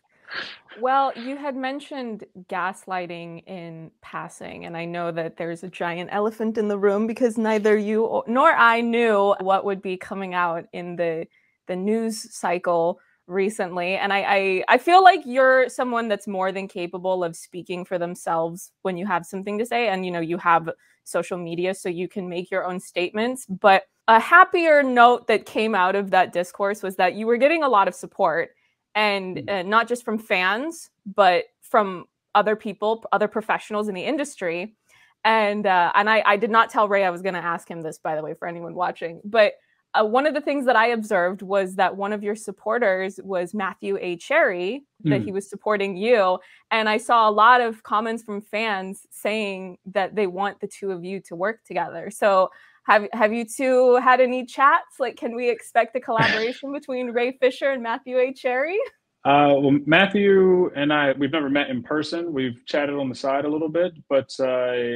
A: Well, you had mentioned gaslighting in passing, and I know that there's a giant elephant in the room because neither you nor I knew what would be coming out in the the news cycle recently. And I, I, I feel like you're someone that's more than capable of speaking for themselves when you have something to say. And, you know, you have social media, so you can make your own statements. But a happier note that came out of that discourse was that you were getting a lot of support, and uh, not just from fans, but from other people, other professionals in the industry. And uh, and I, I did not tell Ray I was going to ask him this, by the way, for anyone watching. But uh, one of the things that I observed was that one of your supporters was Matthew A. Cherry, that mm. he was supporting you. And I saw a lot of comments from fans saying that they want the two of you to work together. So have have you two had any chats? Like, can we expect a collaboration between Ray Fisher and Matthew A. Cherry?
B: Uh, well, Matthew and I, we've never met in person. We've chatted on the side a little bit, but uh,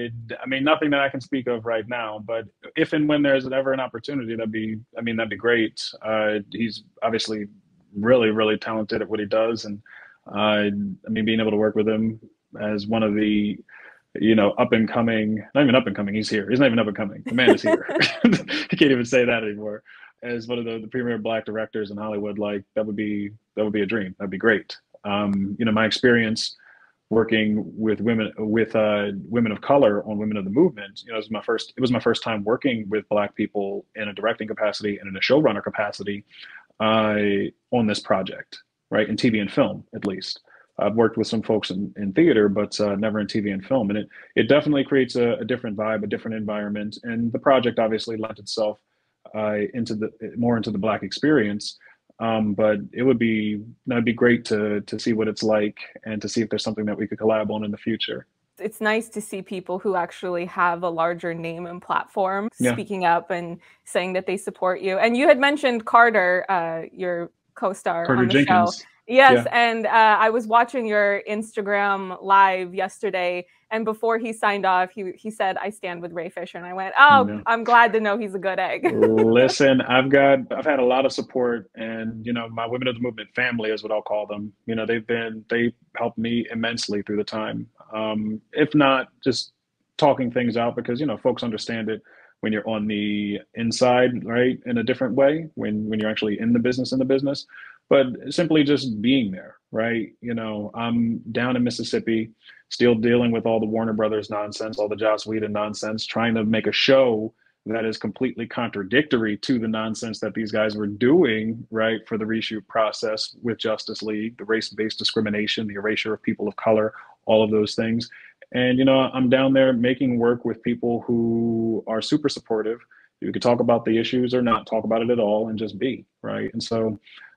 B: I mean, nothing that I can speak of right now. But if and when there's ever an opportunity, that'd be, I mean, that'd be great. Uh, he's obviously really, really talented at what he does. And uh, I mean, being able to work with him as one of the, you know, up and coming, not even up and coming, he's here. He's not even up and coming. The man is here. He can't even say that anymore. As one of the, the premier Black directors in Hollywood, like that would be that would be a dream. That'd be great. Um, you know, my experience working with women with uh, women of color on Women of the Movement, you know, it was my first. It was my first time working with Black people in a directing capacity and in a showrunner capacity uh, on this project, right? In T V and film, at least. I've worked with some folks in, in theater, but uh, never in T V and film, and it it definitely creates a, a different vibe, a different environment, and the project obviously lent itself Uh, into the more into the Black experience, um, but it would be that'd be great to to see what it's like and to see if there's something that we could collab on in the future.
A: It's nice to see people who actually have a larger name and platform
B: yeah.
A: speaking up and saying that they support you. And you had mentioned Carter, uh, your co-star
B: Carter
A: on the
B: Jenkins.
A: show. Yes,
B: yeah.
A: and uh, I was watching your Instagram live yesterday, and before he signed off, he he said, "I stand with Ray Fisher," and I went, "Oh, no. I'm glad to know he's a good egg."
B: Listen, I've got I've had a lot of support, and you know, my Women of the Movement family is what I'll call them. You know, they've been they helped me immensely through the time. Um, if not just talking things out, because you know, folks understand it when you're on the inside, right, in a different way when when you're actually in the business in the business. But simply just being there, right? You know, I'm down in Mississippi, still dealing with all the Warner Brothers nonsense, all the Joss Whedon nonsense, trying to make a show that is completely contradictory to the nonsense that these guys were doing, right, for the reshoot process with Justice League, the race-based discrimination, the erasure of people of color, all of those things. And, you know, I'm down there making work with people who are super supportive. You could talk about the issues or not talk about it at all and just be, right? And so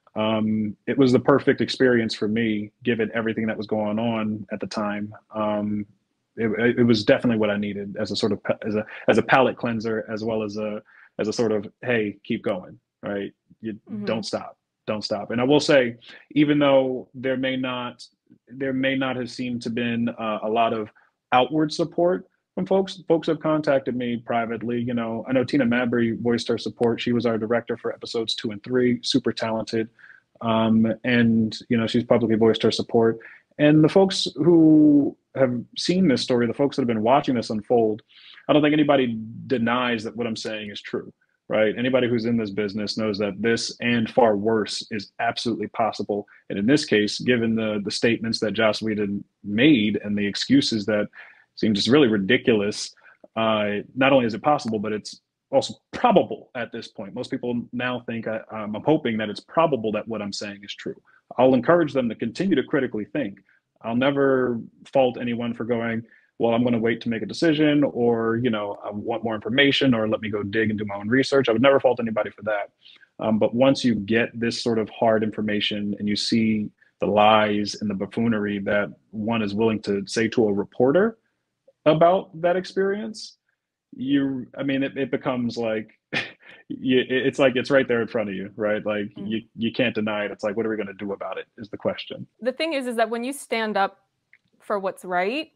B: Um, it was the perfect experience for me, given everything that was going on at the time. Um, it, it was definitely what I needed as a sort of as a as a palate cleanser, as well as a as a sort of, hey, keep going, right? You mm-hmm. don't stop, don't stop. And I will say, even though there may not there may not have seemed to been uh, a lot of outward support from folks, folks have contacted me privately. You know, I know Tina Mabry voiced her support. She was our director for episodes two and three, super talented. Um, and, you know, she's publicly voiced her support. And the folks who have seen this story, the folks that have been watching this unfold, I don't think anybody denies that what I'm saying is true, right? Anybody who's in this business knows that this and far worse is absolutely possible. And in this case, given the, the statements that Joss Whedon made and the excuses that seem just really ridiculous, uh, not only is it possible, but it's also probable at this point. Most people now think, I, um, I'm hoping that it's probable that what I'm saying is true. I'll encourage them to continue to critically think, I'll never fault anyone for going, well, I'm going to wait to make a decision, or, you know, I want more information, or let me go dig and do my own research. I would never fault anybody for that. Um, but once you get this sort of hard information and you see the lies and the buffoonery that one is willing to say to a reporter about that experience, you, I mean, it, it becomes like, you, it's like it's right there in front of you, right? Like
A: Mm.
B: you, you can't deny it. It's like, what are we going to do about it? Is the question.
A: The thing is, is that when you stand up for what's right,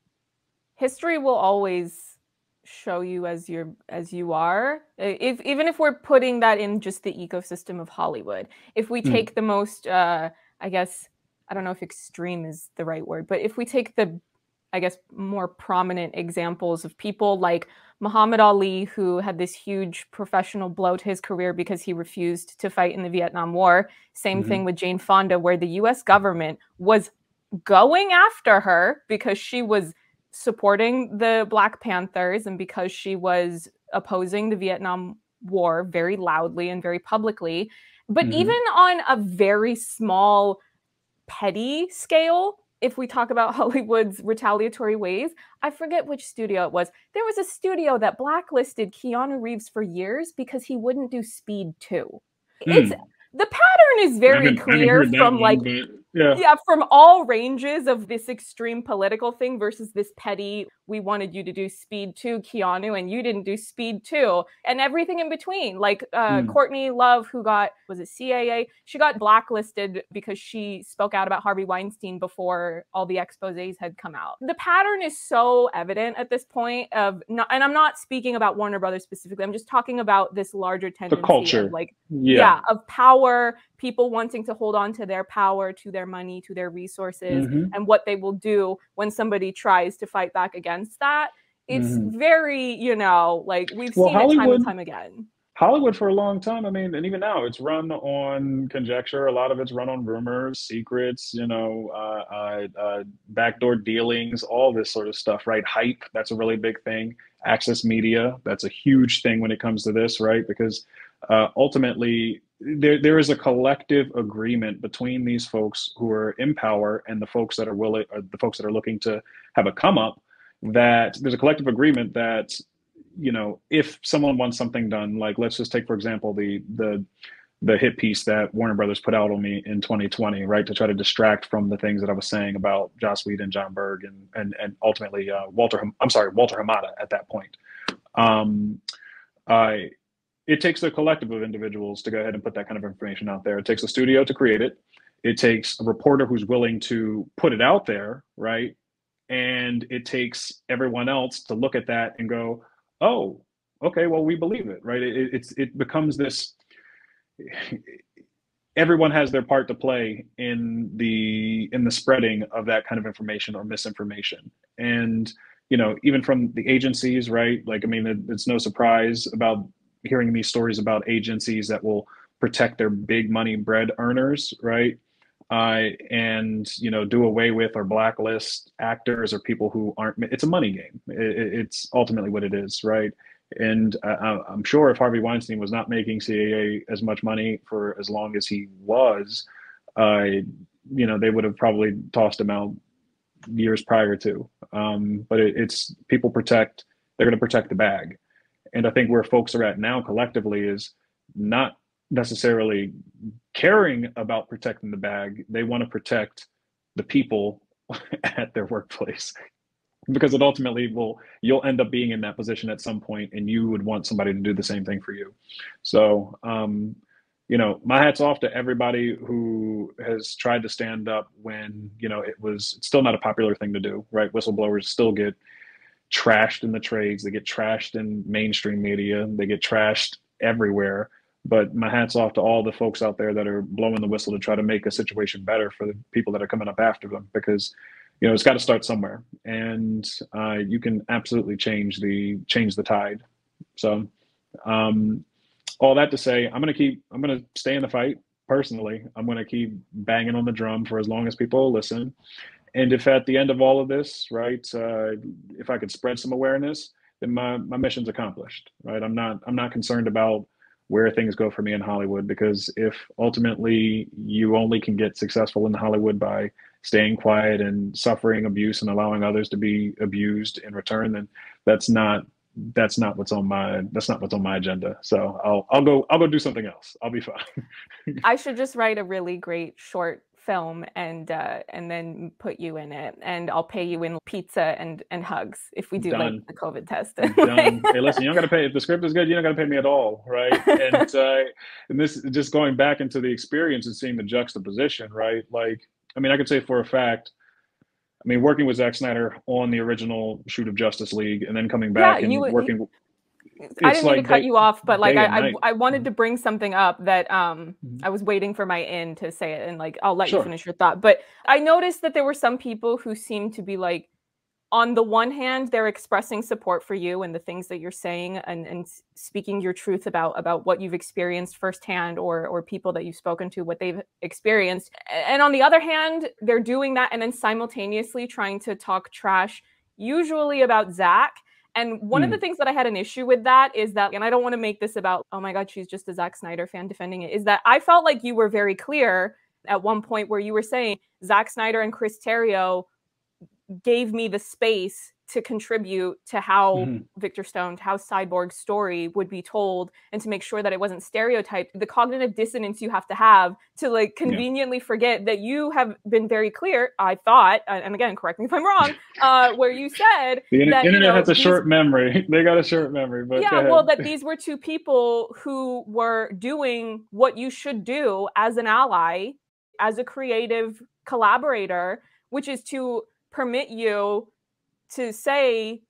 A: history will always show you as you're as you are. If even if we're putting that in just the ecosystem of Hollywood, if we take
B: Mm.
A: the most, uh, I guess, I don't know if extreme is the right word, but if we take the, I guess, more prominent examples of people like Muhammad Ali, who had this huge professional blow to his career because he refused to fight in the Vietnam War. Same
B: Mm-hmm.
A: thing with Jane Fonda, where the U S government was going after her because she was supporting the Black Panthers and because she was opposing the Vietnam War very loudly and very publicly. But
B: Mm-hmm.
A: even on a very small, petty scale, if we talk about Hollywood's retaliatory ways, I forget which studio it was. There was a studio that blacklisted Keanu Reeves for years because he wouldn't do Speed two. It's
B: Mm.
A: the pattern is
B: I
A: very
B: haven't I haven't
A: clear
B: heard that
A: from
B: one,
A: like,
B: but yeah.
A: yeah, from all ranges of this extreme political thing versus this petty, we wanted you to do Speed two, Keanu, and you didn't do Speed two, and everything in between. Like uh,
B: Mm.
A: Courtney Love, who got, was it C A A? She got blacklisted because she spoke out about Harvey Weinstein before all the exposés had come out. The pattern is so evident at this point of, not, and I'm not speaking about Warner Brothers specifically, I'm just talking about this larger
B: The
A: tendency of
B: culture.
A: like,
B: Yeah.
A: yeah, of power, people wanting to hold on to their power, to their money, to their resources,
B: Mm-hmm.
A: and what they will do when somebody tries to fight back against that. It's
B: Mm-hmm.
A: very, you know, like we've
B: Well,
A: seen it time and
B: Hollywood,
A: time again.
B: Hollywood for a long time. I mean, and even now, it's run on conjecture. A lot of it's run on rumors, secrets, you know, uh, uh, uh, backdoor dealings, all this sort of stuff, right? Hype, that's a really big thing. Access media, that's a huge thing when it comes to this, right? Because uh, ultimately, there there is a collective agreement between these folks who are in power and the folks that are willing, or the folks that are looking to have a come up. That there's a collective agreement that, you know, if someone wants something done, like let's just take for example the the the hit piece that Warner Brothers put out on me in twenty twenty, right, to try to distract from the things that I was saying about Joss Whedon, John Berg, and and and ultimately uh, Walter. I'm sorry, Walter Hamada at that point. Um, I it takes a collective of individuals to go ahead and put that kind of information out there. It takes a studio to create it. It takes a reporter who's willing to put it out there, right? And it takes everyone else to look at that and go, oh, okay, well, we believe it, right? It, it's it becomes this. Everyone has their part to play in the in the spreading of that kind of information or misinformation, and you know, even from the agencies, right? Like, I mean, it, it's no surprise about hearing these stories about agencies that will protect their big money bread earners, right? Uh, and you know, do away with or blacklist actors or people who aren't. It's a money game. It, it's ultimately what it is, right? And uh, I'm sure if Harvey Weinstein was not making C A A as much money for as long as he was, uh, you know, they would have probably tossed him out years prior to. Um, but it, it's people protect. They're going to protect the bag, and I think where folks are at now collectively is not necessarily caring about protecting the bag. They want to protect the people at their workplace because it ultimately will, you'll end up being in that position at some point and you would want somebody to do the same thing for you. So, um, you know, my hat's off to everybody who has tried to stand up when, you know, it was, it's still not a popular thing to do, right? Whistleblowers still get trashed in the trades, they get trashed in mainstream media, they get trashed everywhere. But my hat's off to all the folks out there that are blowing the whistle to try to make a situation better for the people that are coming up after them, because you know it's got to start somewhere, and uh, you can absolutely change the change the tide. So, um, all that to say, I'm gonna keep I'm gonna stay in the fight personally. I'm gonna keep banging on the drum for as long as people listen. And if at the end of all of this, right, uh, if I could spread some awareness, then my, my mission's accomplished, right? I'm not I'm not concerned about where things go for me in Hollywood, because if ultimately you only can get successful in Hollywood by staying quiet and suffering abuse and allowing others to be abused in return, then that's not that's not what's on my that's not what's on my agenda. So I'll I'll go I'll go do something else. I'll be fine.
A: I should just write a really great short film and uh, and then put you in it, and I'll pay you in pizza and and hugs if we do like
B: Done.
A: the COVID test.
B: Done. Hey, listen, you don't got to pay if the script is good. You don't got to pay me at all, right? And uh, and this just going back into the experience and seeing the juxtaposition, right? Like, I mean, I could say for a fact. I mean, working with Zack Snyder on the original shoot of Justice League, and then coming
A: Yeah,
B: back and
A: you.
B: working.
A: I
B: It's
A: didn't mean to
B: like
A: cut
B: day,
A: you off, but like
B: day
A: I,
B: and
A: I,
B: night.
A: I wanted
B: Mhm.
A: to bring something up that um
B: Mhm.
A: I was waiting for my in to say it, and like I'll let you
B: Sure.
A: finish your thought. But I noticed that there were some people who seemed to be like, on the one hand, they're expressing support for you and the things that you're saying, and, and speaking your truth about about what you've experienced firsthand, or or people that you've spoken to, what they've experienced. And on the other hand, they're doing that and then simultaneously trying to talk trash, usually about Zack. And one of the
B: Mm.
A: things that I had an issue with that is that, and I don't want to make this about, oh my God, she's just a Zack Snyder fan defending it, is that I felt like you were very clear at one point where you were saying Zack Snyder and Chris Terrio gave me the space to contribute to how
B: Mhm.
A: Victor Stone, how Cyborg's story would be told, and to make sure that it wasn't stereotyped. The cognitive dissonance you have to have to like
B: Yeah.
A: conveniently forget that you have been very clear, I thought, and again, correct me if I'm wrong, uh, where you said
B: The in-
A: that, you
B: internet
A: know,
B: has a
A: these,
B: short memory. They got a short memory, but go
A: yeah, well,
B: ahead.
A: that these were two people who were doing what you should do as an ally, as a creative collaborator, which is to permit you to say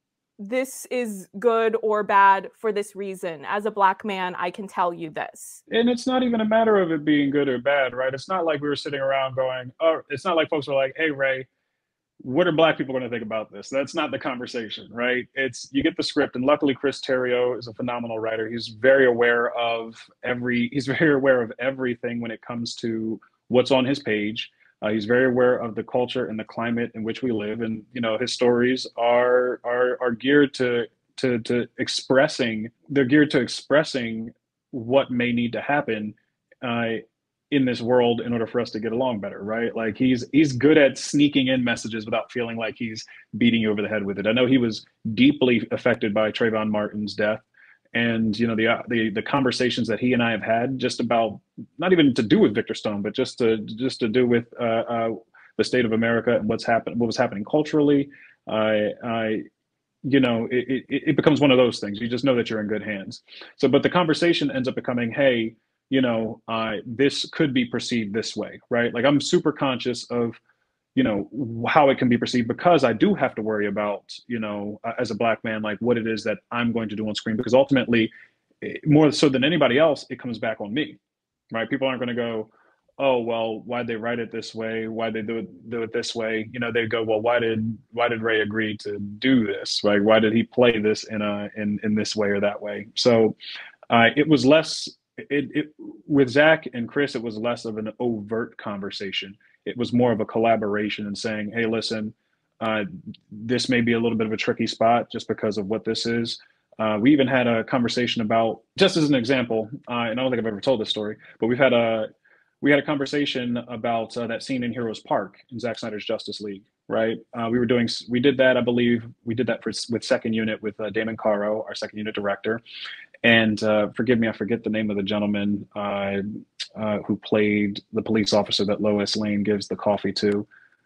A: this is good or bad for this reason. As a Black man, I can tell you this.
B: And it's not even a matter of it being good or bad, right? It's not like we were sitting around going, oh, it's not like folks were like, hey, Ray, what are Black people going to think about this? That's not the conversation, right? It's you get the script, and luckily Chris Terrio is a phenomenal writer. He's very aware of every. He's very aware of everything when it comes to what's on his page. Uh, he's very aware of the culture and the climate in which we live, and you know his stories are are are geared to to to expressing. They're geared to expressing what may need to happen uh, in this world in order for us to get along better, right? Like he's he's good at sneaking in messages without feeling like he's beating you over the head with it. I know he was deeply affected by Trayvon Martin's death, and you know the uh, the the conversations that he and I have had just about not even to do with Victor Stone, but just to just to do with uh, uh, the state of America and what's happened, what was happening culturally. I I you know it, it, it becomes one of those things. You just know that you're in good hands. So, but the conversation ends up becoming, hey, you know, uh, this could be perceived this way, right? Like I'm super conscious of, you know, how it can be perceived because I do have to worry about, you know, uh, as a Black man, like what it is that I'm going to do on screen, because ultimately, eh, more so than anybody else, it comes back on me, right? People aren't going to go, oh, well, why'd they write it this way? Why'd they do it, do it this way? You know, they go, well, why did why did Ray agree to do this? Right? Why did he play this in a in in this way or that way? So uh, it was less it, it with Zack and Chris, it was less of an overt conversation. It was more of a collaboration and saying, hey, listen, uh, this may be a little bit of a tricky spot just because of what this is. Uh, we even had a conversation about, just as an example, uh, and I don't think I've ever told this story, but we've had a we had a conversation about uh, that scene in Heroes Park in Zack Snyder's Justice League, right? Uh, we were doing, we did that, I believe, we did that for, with Second Unit with uh, Damon Caro, our Second Unit director. And uh, forgive me, I forget the name of the gentleman uh, uh, who played the police officer that Lois Lane gives the coffee to.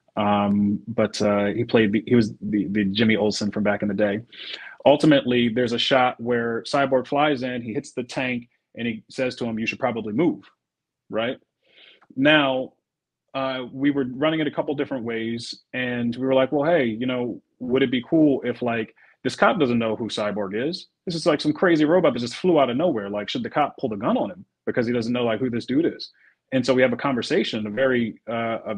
B: Um, but uh, he played, the, he was the, the Jimmy Olsen from back in the day. Ultimately, there's a shot where Cyborg flies in, he hits the tank, and he says to him, you should probably move, right? Now, uh, we were running it a couple different ways, and we were like, well, hey, you know, would it be cool if like this cop doesn't know who Cyborg is? This is like some crazy robot that just flew out of nowhere. Like, should the cop pull the gun on him because he doesn't know like who this dude is? And so we have a conversation, a very uh, a,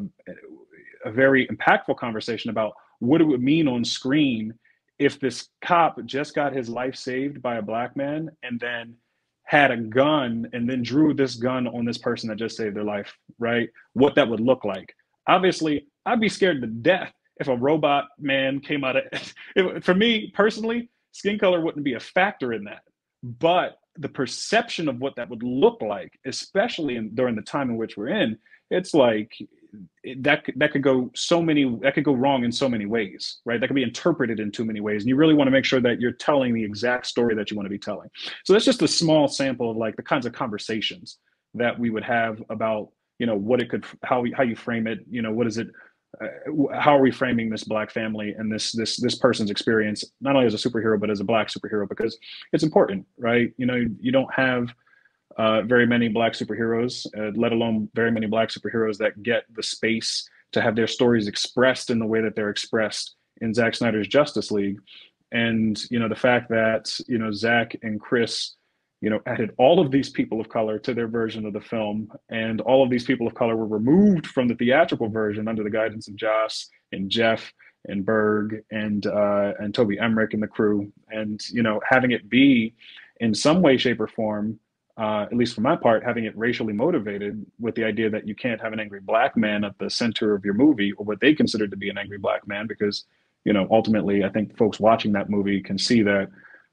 B: a very impactful conversation about what it would mean on screen if this cop just got his life saved by a Black man and then had a gun and then drew this gun on this person that just saved their life, right? What that would look like. Obviously, I'd be scared to death if a robot man came out of it. For me personally, skin color wouldn't be a factor in that. But the perception of what that would look like, especially in, during the time in which we're in, it's like that that could go so many that could go wrong in so many ways, right? That could be interpreted in too many ways, and you really want to make sure that you're telling the exact story that you want to be telling. So that's just a small sample of like the kinds of conversations that we would have about, you know, what it could, how we, how you frame it, you know, what is it, uh, how are we framing this Black family and this this this person's experience, not only as a superhero but as a Black superhero, because it's important, right? You know, you don't have uh, very many Black superheroes, uh, let alone very many Black superheroes that get the space to have their stories expressed in the way that they're expressed in Zack Snyder's Justice League. And, you know, the fact that, you know, Zack and Chris, you know, added all of these people of color to their version of the film, and all of these people of color were removed from the theatrical version under the guidance of Joss and Jeff and Berg and uh, and Toby Emmerich and the crew. And, you know, having it be in some way, shape, or form, uh, at least for my part, having it racially motivated with the idea that you can't have an angry Black man at the center of your movie, or what they consider to be an angry Black man, because, you know, ultimately, I think folks watching that movie can see that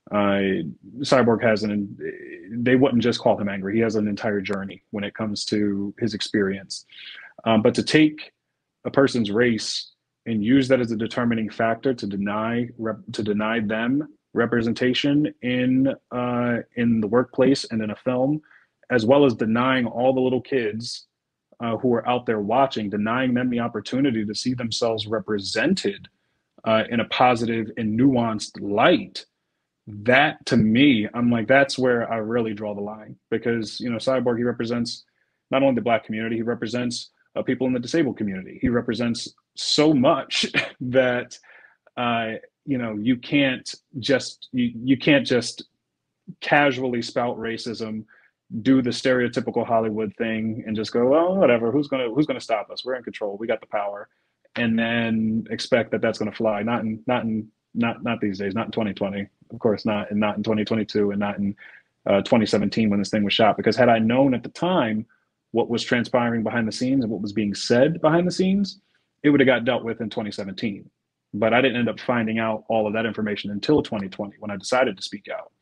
B: uh, Cyborg has an, they wouldn't just call him angry. He has an entire journey when it comes to his experience. Um, but to take a person's race and use that as a determining factor to deny rep, to deny them representation in uh, in the workplace and in a film, as well as denying all the little kids uh, who are out there watching, denying them the opportunity to see themselves represented uh, in a positive and nuanced light. That, to me, I'm like, that's where I really draw the line, because, you know, Cyborg, he represents not only the Black community, he represents uh, people in the disabled community. He represents so much that, uh, you know, you can't just, you, you can't just casually spout racism, do the stereotypical Hollywood thing and just go, well, whatever, who's going to, who's going to stop us? We're in control. We got the power. And then expect that that's going to fly. Not in, not in, not, not these days, not in twenty twenty, of course not, and not in twenty twenty-two, and not in uh, twenty seventeen when this thing was shot. Because had I known at the time what was transpiring behind the scenes and what was being said behind the scenes, it would have got dealt with in twenty seventeen. But I didn't end up finding out all of that information until twenty twenty when I decided to speak out.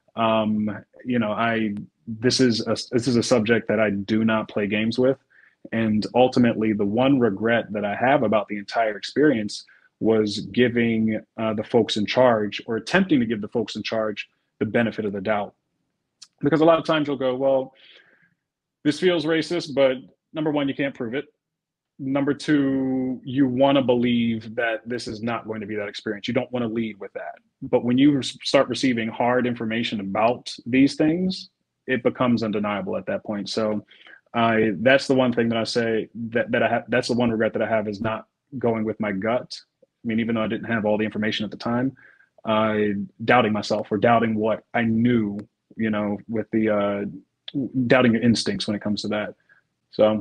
B: Um, you know, I this is a, this is a subject that I do not play games with, and ultimately, the one regret that I have about the entire experience was giving uh, the folks in charge, or attempting to give the folks in charge, the benefit of the doubt. Because a lot of times you'll go, well, this feels racist, but number one, you can't prove it. Number two, you want to believe that this is not going to be that experience. You don't want to lead with that. But when you start receiving hard information about these things, it becomes undeniable at that point. So I, that's the one thing that I say that, that I have, that's the one regret that I have, is not going with my gut. I mean, even though I didn't have all the information at the time, uh, doubting myself, or doubting what I knew, you know, with the, uh, doubting your instincts when it comes to that. So,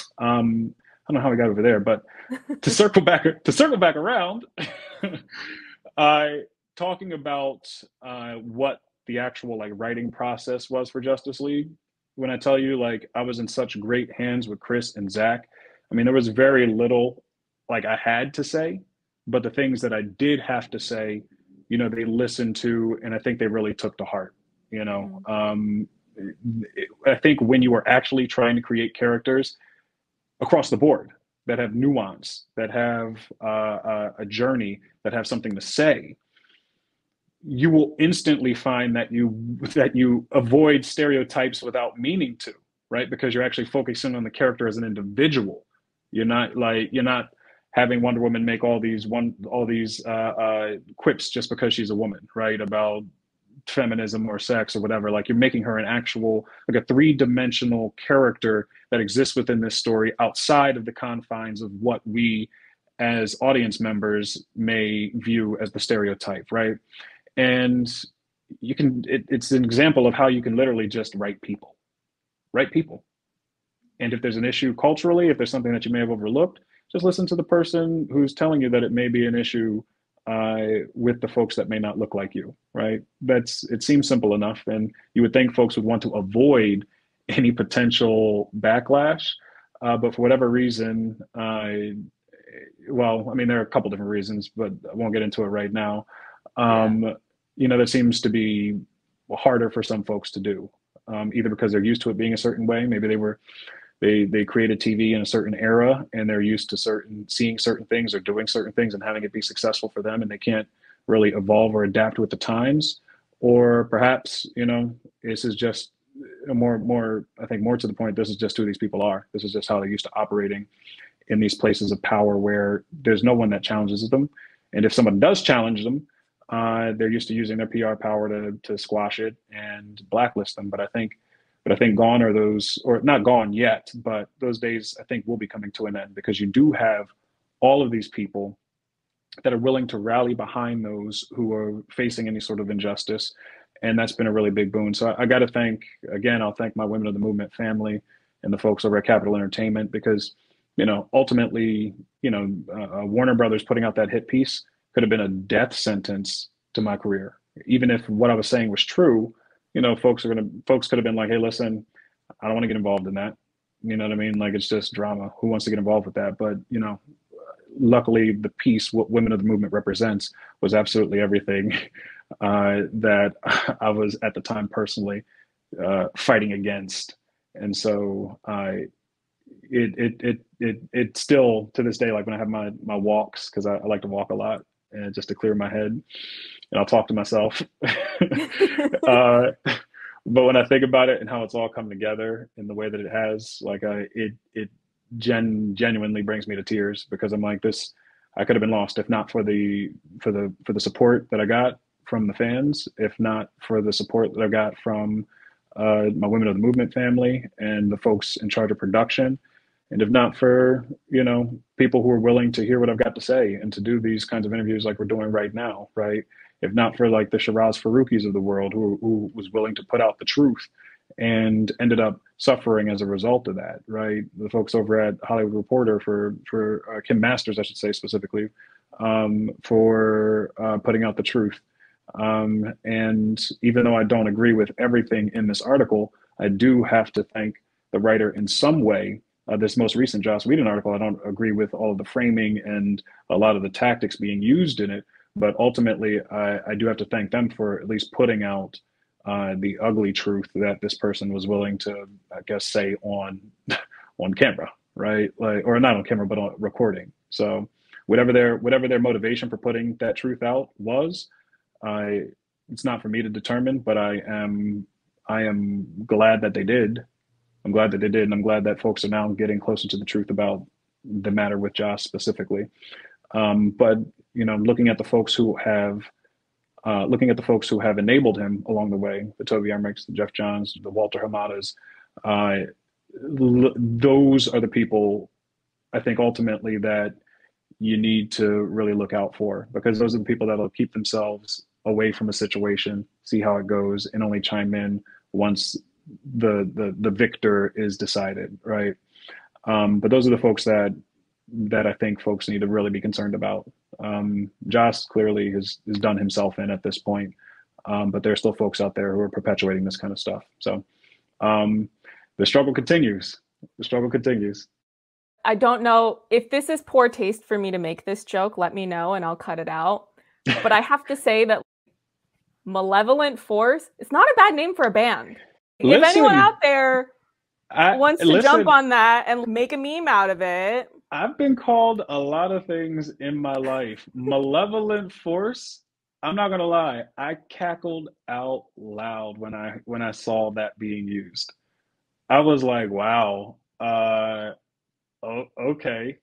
B: um, I don't know how we got over there, but to circle back, to circle back around, uh, talking about uh, what the actual like writing process was for Justice League. When I tell you, like, I was in such great hands with Chris and Zack, I mean, there was very little like I had to say, but the things that I did have to say, you know, they listened to, and I think they really took to heart, you know. Um, I think when you are actually trying to create characters across the board that have nuance, that have uh, a journey, that have something to say, you will instantly find that you that you avoid stereotypes without meaning to, right? Because you're actually focusing on the character as an individual. You're not like you're not having Wonder Woman make all these one all these uh, uh, quips just because she's a woman, right? About feminism or sex or whatever. Like, you're making her an actual, like a three-dimensional character that exists within this story outside of the confines of what we as audience members may view as the stereotype, right? And you can, it, it's an example of how you can literally just write people, write people. And if there's an issue culturally, if there's something that you may have overlooked, just listen to the person who's telling you that it may be an issue uh, with the folks that may not look like you, right? That's, it seems simple enough. And you would think folks would want to avoid any potential backlash. Uh, but for whatever reason, uh, well, I mean, there are a couple different reasons, but I won't get into it right now. Um, yeah. You know, that seems to be harder for some folks to do, um, either because they're used to it being a certain way. Maybe they were they they created T V in a certain era, and they're used to certain seeing certain things or doing certain things and having it be successful for them, and they can't really evolve or adapt with the times. Or perhaps, you know, this is just a more more I think more to the point, this is just who these people are. This is just how they're used to operating in these places of power where there's no one that challenges them. And if someone does challenge them, uh, they're used to using their P R power to to squash it and blacklist them. But I think, but I think gone are those, or not gone yet, but those days I think will be coming to an end, because you do have all of these people that are willing to rally behind those who are facing any sort of injustice. And that's been a really big boon. So I, I got to thank, again, I'll thank my Women of the Movement family and the folks over at Capital Entertainment, because, you know, ultimately, you know, uh, Warner Brothers putting out that hit piece could have been a death sentence to my career. Even if what I was saying was true, you know, folks are going to, folks could have been like, hey, listen, I don't want to get involved in that. You know what I mean? Like, it's just drama. Who wants to get involved with that? But, you know, luckily the piece, what Women of the Movement represents, was absolutely everything uh, that I was at the time personally uh, fighting against. And so I, it, it, it, it, it still to this day, like when I have my, my walks, cause I, I like to walk a lot, and just to clear my head, and I'll talk to myself. uh, but when I think about it and how it's all come together in the way that it has, like I, it, it gen genuinely brings me to tears, because I'm like, this, I could have been lost if not for the, for the, for the support that I got from the fans, if not for the support that I got from uh, my Women of the Movement family and the folks in charge of production. And if not for, you know, people who are willing to hear what I've got to say and to do these kinds of interviews like we're doing right now, right? If not for like the Shiraz Faroukis of the world, who, who was willing to put out the truth and ended up suffering as a result of that, right? The folks over at Hollywood Reporter, for, for uh, Kim Masters, I should say specifically, um, for uh, putting out the truth. Um, and even though I don't agree with everything in this article, I do have to thank the writer in some way. Uh, this most recent Joss Whedon article, I don't agree with all of the framing and a lot of the tactics being used in it, but ultimately I, I do have to thank them for at least putting out uh, the ugly truth that this person was willing to, I guess, say on on camera, right? Like, or not on camera, but on recording. So whatever their whatever their motivation for putting that truth out was, I it's not for me to determine, but I am I am glad that they did. I'm glad that they did, and I'm glad that folks are now getting closer to the truth about the matter with Josh specifically. Um, but you know, looking at the folks who have, uh, looking at the folks who have enabled him along the way, the Toby Emmerichs, the Jeff Johns, the Walter Hamadas, uh, l- those are the people I think ultimately that you need to really look out for, because those are the people that will keep themselves away from a situation, see how it goes, and only chime in once the the the victor is decided, right? Um, but those are the folks that that I think folks need to really be concerned about. Um, Joss clearly has, has done himself in at this point, um, but there are still folks out there who are perpetuating this kind of stuff. So um, the struggle continues. The struggle continues.
A: I don't know if this is poor taste for me to make this joke. Let me know and I'll cut it out. But I have to say that Malevolent Force, it's not a bad name for a band.
B: Listen,
A: if anyone out there
B: I,
A: wants to
B: listen,
A: jump on that and make a meme out of it.
B: I've been called a lot of things in my life. Malevolent Force, I'm not gonna lie, I cackled out loud when I when I saw that being used. I was like, wow, uh, oh, okay.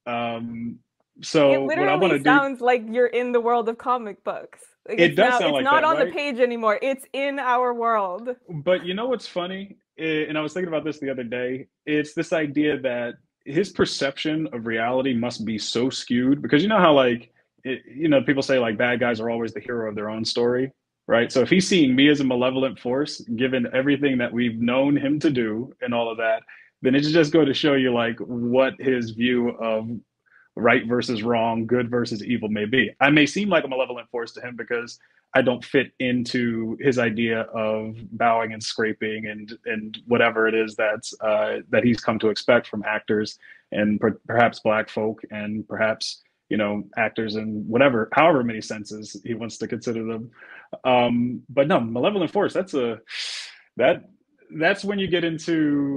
B: Um,
A: It
B: so what I want
A: literally
B: to do,
A: sounds like you're in the world of comic books. Like
B: it
A: it's
B: does
A: now,
B: sound
A: it's
B: like
A: not
B: that,
A: on the
B: right?
A: page anymore. It's in our world.
B: But you know what's funny? Eh, And I was thinking about this the other day. It's this idea that his perception of reality must be so skewed, because you know how like it, you know people say like bad guys are always the hero of their own story, right? So if he's seeing me as a malevolent force, given everything that we've known him to do and all of that, then it's just going to show you like what his view of right versus wrong, good versus evil may be. I may seem like a malevolent force to him because I don't fit into his idea of bowing and scraping and and whatever it is that's uh, that he's come to expect from actors and per- perhaps black folk and perhaps you know actors in whatever however many senses he wants to consider them. Um, but no, malevolent force. That's a that that's when you get into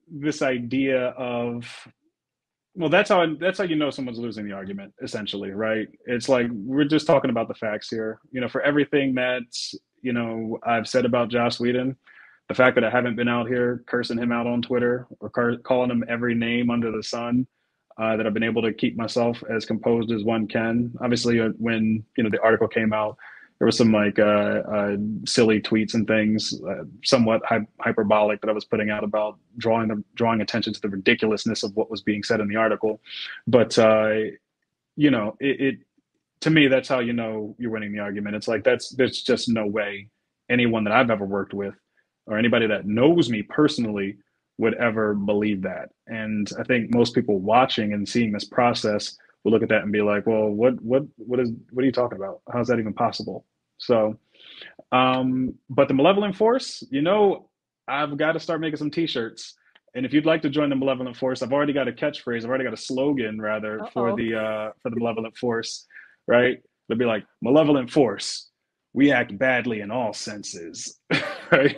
B: this idea of, well, that's how that's how you know someone's losing the argument, essentially, right? It's like we're just talking about the facts here. You know, for everything that, you know, I've said about Joss Whedon, the fact that I haven't been out here cursing him out on Twitter or car- calling him every name under the sun, uh, that I've been able to keep myself as composed as one can. Obviously, uh, when, you know, the article came out, there was some like uh, uh, silly tweets and things, uh, somewhat hy- hyperbolic, that I was putting out about drawing the, drawing attention to the ridiculousness of what was being said in the article. But uh, you know, it, it to me, that's how you know you're winning the argument. It's like that's there's just no way anyone that I've ever worked with or anybody that knows me personally would ever believe that. And I think most people watching and seeing this process will look at that and be like, well, what what what is what are you talking about? How's that even possible? So, um, but the malevolent force, you know, I've got to start making some t-shirts. And if you'd like to join the malevolent force, I've already got a catchphrase. I've already got a slogan rather
A: Uh-oh.
B: for the uh, for the malevolent force, right? It'll be like, malevolent force, we act badly in all senses, right?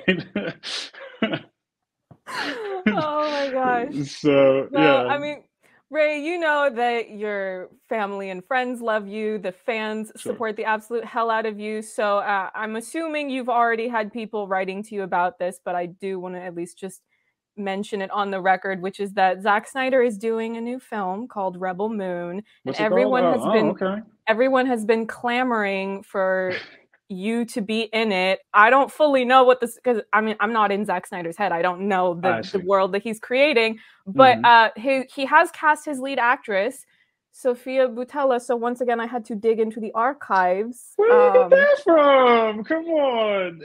A: Oh my gosh.
B: So,
A: Well,
B: yeah.
A: I mean, Ray, you know that your family and friends love you. The fans
B: Sure.
A: support the absolute hell out of you. So uh, I'm assuming you've already had people writing to you about this, but I do want to at least just mention it on the record, which is that Zack Snyder is doing a new film called Rebel Moon,
B: What's
A: and
B: it called?
A: everyone
B: Oh,
A: has
B: oh,
A: been
B: okay.
A: everyone has been clamoring for you to be in it. I don't fully know what this, because I mean, I'm not in Zack Snyder's head. I don't know
B: I
A: the,
B: see.
A: the world that he's creating, but
B: Mhm.
A: uh, he, he has cast his lead actress, Sofia Boutella. So once again, I had to dig into the archives.
B: Where did you
A: Um,
B: get that from? Come on.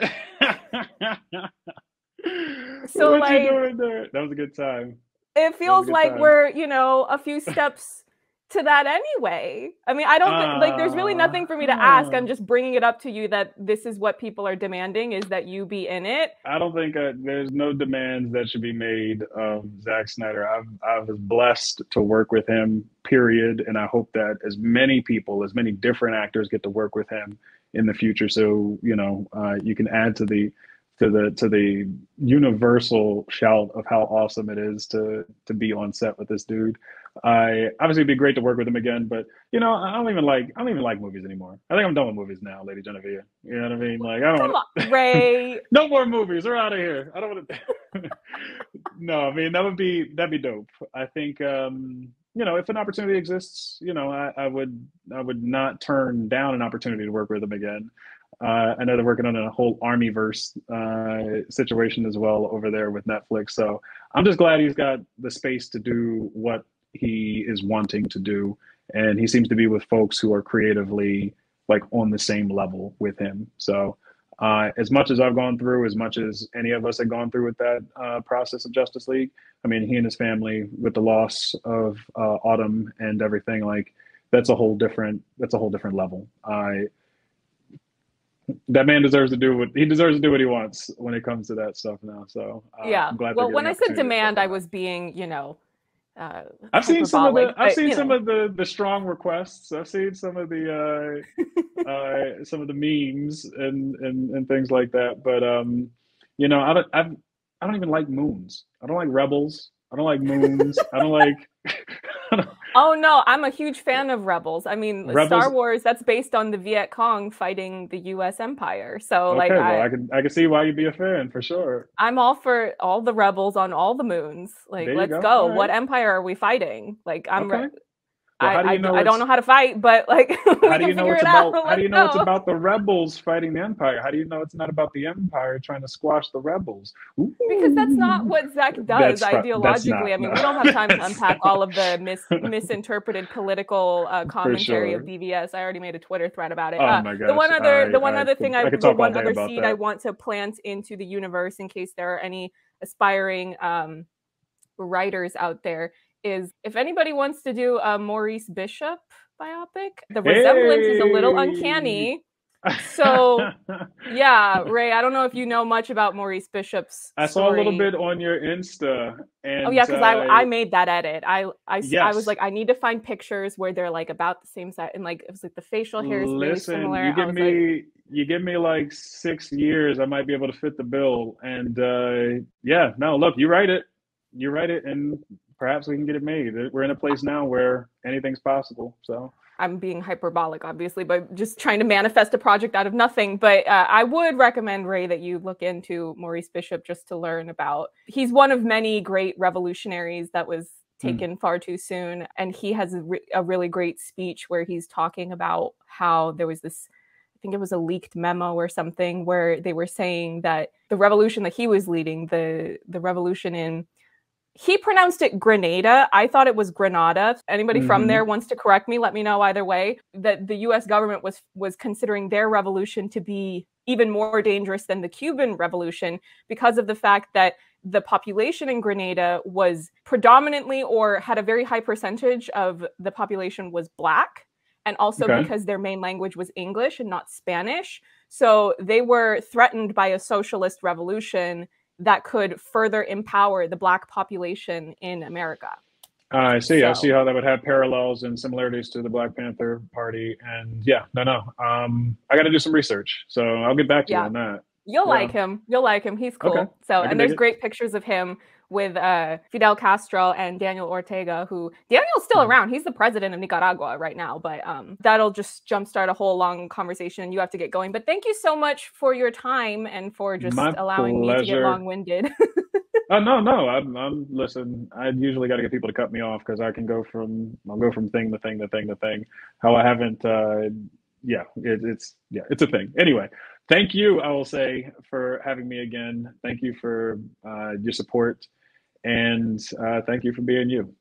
A: So,
B: What you
A: like,
B: doing there? That was a good time.
A: it
B: That was a
A: feels
B: good
A: like
B: time.
A: we're, you know, a few steps to that anyway. I mean, I don't thi- like, there's really nothing for me to ask. I'm
B: Uh,
A: just bringing it up to you that this is what people are demanding, is that you be in it.
B: I don't think uh, there's no demands that should be made of Zack Snyder. I've, I was blessed to work with him, period. And I hope that as many people, as many different actors get to work with him in the future. So, you know, uh, you can add to the to the to the universal shout of how awesome it is to to be on set with this dude. I obviously it'd be great to work with him again, but you know, I don't even like I don't even like movies anymore. I think I'm done with movies now, LadyJenevia. You know what I mean? Like I don't
A: Come
B: want
A: on, Ray.
B: no more movies. We're out of here. I don't want to. No, I mean that would be that'd be dope. I think um, you know if an opportunity exists, you know I, I would I would not turn down an opportunity to work with him again. Uh, I know they're working on a whole Armyverse uh, situation as well over there with Netflix. So I'm just glad he's got the space to do what he is wanting to do, and he seems to be with folks who are creatively like on the same level with him. So uh, as much as I've gone through, as much as any of us have gone through with that uh, process of Justice League, I mean, he and his family with the loss of uh, Autumn and everything, like that's a whole different that's a whole different level. I that man deserves to do what he deserves to do what he wants when it comes to that stuff now. So uh,
A: Yeah.
B: I'm glad
A: Well,
B: they're
A: when
B: getting
A: I said
B: opportunity to work
A: demand,
B: on
A: I
B: that.
A: was being, you know, uh,
B: I've seen some of the
A: hyperbolic,
B: I've
A: but,
B: seen
A: you
B: some
A: know.
B: of the the strong requests. I've seen some of the uh, uh, some of the memes and, and and things like that. But um, you know, I don't I've, I don't even like moons. I don't like rebels. I don't like moons. I don't like I don't,
A: Oh no, I'm a huge fan of Rebels. I mean, Star
B: rebels.
A: Wars, that's based on the Viet Cong fighting the U S Empire. So like
B: Okay, well,
A: I
B: I can I can see why you'd be a fan for sure.
A: I'm all for all the rebels on all the moons. Like,
B: There you
A: let's
B: go.
A: go.
B: All
A: What
B: right.
A: empire are we fighting? Like, I'm re-
B: Okay. Well,
A: I,
B: how do
A: I,
B: you
A: d-
B: know
A: I don't
B: it's
A: know how to fight, but like
B: how
A: we
B: do
A: can
B: you know
A: figure
B: it's
A: it out.
B: about how do
A: Let's
B: you know it's
A: go.
B: about the rebels fighting the empire? How do you know it's not about the empire trying to squash the rebels?
A: Because that's not
B: Ooh.
A: what Zach does
B: That's fu- that's
A: ideologically.
B: not
A: I
B: no.
A: mean, we don't have time to
B: That's
A: unpack all of the mis- misinterpreted political uh,
B: for
A: commentary of
B: sure.
A: B V S. I already made a Twitter thread about it.
B: Oh
A: Uh,
B: my
A: the
B: gosh,
A: one other,
B: I
A: the one
B: I
A: other
B: could
A: thing, I
B: I could
A: the
B: talk all
A: one
B: day
A: other
B: about
A: seed I
B: that.
A: want to plant into the universe, in case there are any aspiring um, writers out there, is if anybody wants to do a Maurice Bishop biopic, the resemblance is a little
B: Hey.
A: uncanny. So yeah, Ray, I don't know if you know much about Maurice Bishop's
B: I saw a little
A: story.
B: bit on your Insta,
A: Oh yeah,
B: and
A: because I
B: uh,
A: I made that edit. I, I I was
B: yes,
A: like, I need to find pictures where they're like about the same size, and like it was like the facial hair is really
B: listen,
A: similar.
B: you
A: I
B: give
A: was like,
B: me you give me like six years, I might be able to fit the bill. And uh, yeah, no, look, you write it. you write it, and perhaps we can get it made. We're in a place now where anything's possible. So
A: I'm being hyperbolic, obviously, but just trying to manifest a project out of nothing. But uh, I would recommend, Ray, that you look into Maurice Bishop just to learn about. He's one of many great revolutionaries that was taken mm. far too soon. And he has a, re- a really great speech where he's talking about how there was this, I think it was a leaked memo or something, where they were saying that the revolution that he was leading, the the revolution in, he pronounced it Grenada. I thought it was Grenada. If anybody mm-hmm. from there wants to correct me, let me know either way. That the U S government was was considering their revolution to be even more dangerous than the Cuban Revolution because of the fact that the population in Grenada was predominantly, or had a very high percentage of the population was Black. And also okay. because their main language was English and not Spanish. So they were threatened by a socialist revolution that could further empower the Black population in America.
B: Uh, I see. So, I see how that would have parallels and similarities to the Black Panther Party. And yeah, no, no. Um, I got to do some research. So I'll get back to yeah. you on that.
A: You'll
B: yeah.
A: like him. You'll like him. He's cool. Okay. So, and there's great pictures of him with uh, Fidel Castro and Daniel Ortega, who Daniel's still mm-hmm. around. He's the president of Nicaragua right now, but um, that'll just jumpstart a whole long conversation and you have to get going. But thank you so much for your time and for just My allowing pleasure. me to get long-winded.
B: Oh, no, no. I'm, I'm listen, I usually got to get people to cut me off because I can go from, I'll go from thing to thing to thing to thing. How I haven't, uh, yeah, it, it's, yeah, it's a thing. Anyway, thank you, I will say, for having me again. Thank you for uh, your support. And uh, thank you for being you.